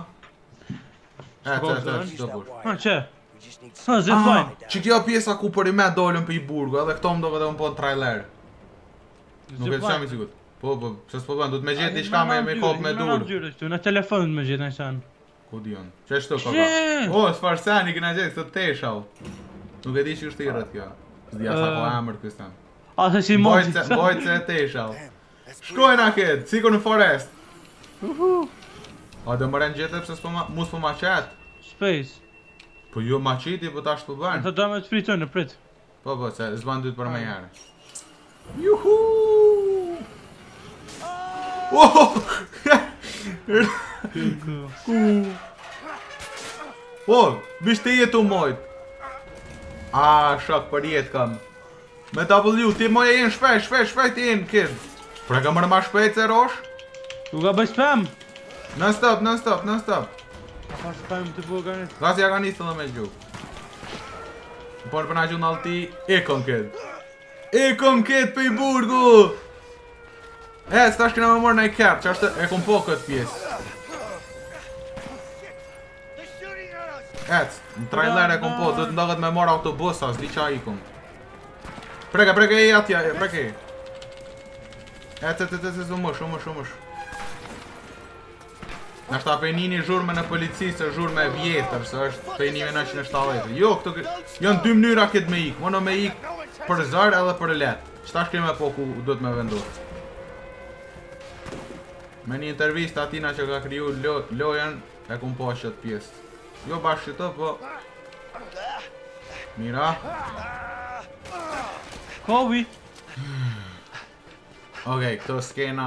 Qdo push. Që? Zet fajn. Që kjo pjesa ku për i me dollën për i burgu, edhe këto më do këtë më po në trailer. Nuk e të qemi sigut. Po, që s'po bën, du të me gjithë diçka me kop me dur. Në telefon me gjithë në shanë. Ku dion? Që shto ka? O, s'far sani këna gjithë këtë teshav. Nuk e di që është i rrët kjo. S'dia sa po emër këstan. A se si mojtë. Bojtë se teshav. Shkojnë a këtë, sikur në forest. A do më rënë gjithë pëse mu s'po ma qetë. Space. Po jo ma qiti, po ta shtu bënë. Të do me të fritën në prit. Po, se s'ban dytë për me jare. Juhu! Po, bish të jetu mojt. Shok, për jetë kam. Me W, ti moja jenë shpejt jenë kid. Pra ka mërë ma shpejt se rosh? U ka bëj spam. Non stop. Ka spam të po ganit. Gasi ja ka njësë dhe me gjuk. Por për na gjunë alti, ikon kid. Ikon kid për i burgu. S'tash kena më mërë në i kërë, që ashtë e kom po këtë pjesë. Në trailer e kom po, du të ndogët me mora autobusa, s'di qa ikum. Preke i atja, preke i. Shumësh. Nështë ta pejnini zhurme në policisë, se zhurme e vjetër, se është pejnimi në 170. Jo, këto janë 2 mënyra këtë me ikë. Mono me ikë për zarë edhe për letë. Qëta shkri me po ku du të me vendosë. Me një intervistë atina që ka kriju lojën, e kum po qët pjesë. Jo bashkë të, po... Mira. Kovi. Okej, këto skena...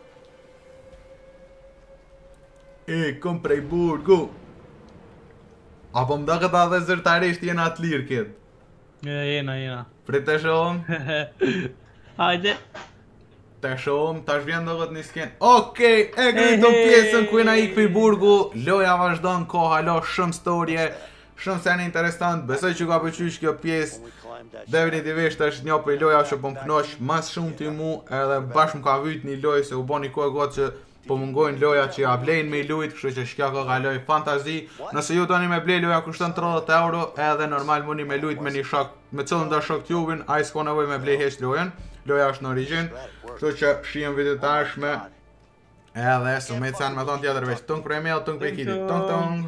kom prej burgu. Apo më do këta dhe zërtarisht jena të lirë kid. Jena. Prite shumë. Hajde. Te shumë, tash vjen do këtë një skenë. Okej, e gritëm pjesën ku jena ikë për burgu. Loja vazhdon, ko halo shumë storje. Shumë sen interesant, besoj që ka pëqysh kjo pjesë. Definitivisht është një për loja që po më knoq mas shumë t'i mu. Edhe bashkë më ka vyt një lojë se u bo një kohë gotë që po mungojnë loja që ja blejnë me i lujt, kështu që shkja ka kaloj fantazi. Nëse ju doni me blej loja kushton 30 euro, edhe normal mundi me lujt me një shok, me cëllën da shok t'juvin, a i s'ko nevoj me blej heq lojen. Loja është në origin, kështu që shijem video të ashme. Edhe, së me të sanë me thonë tjetër veç, tung për email, tung për kitit, tung.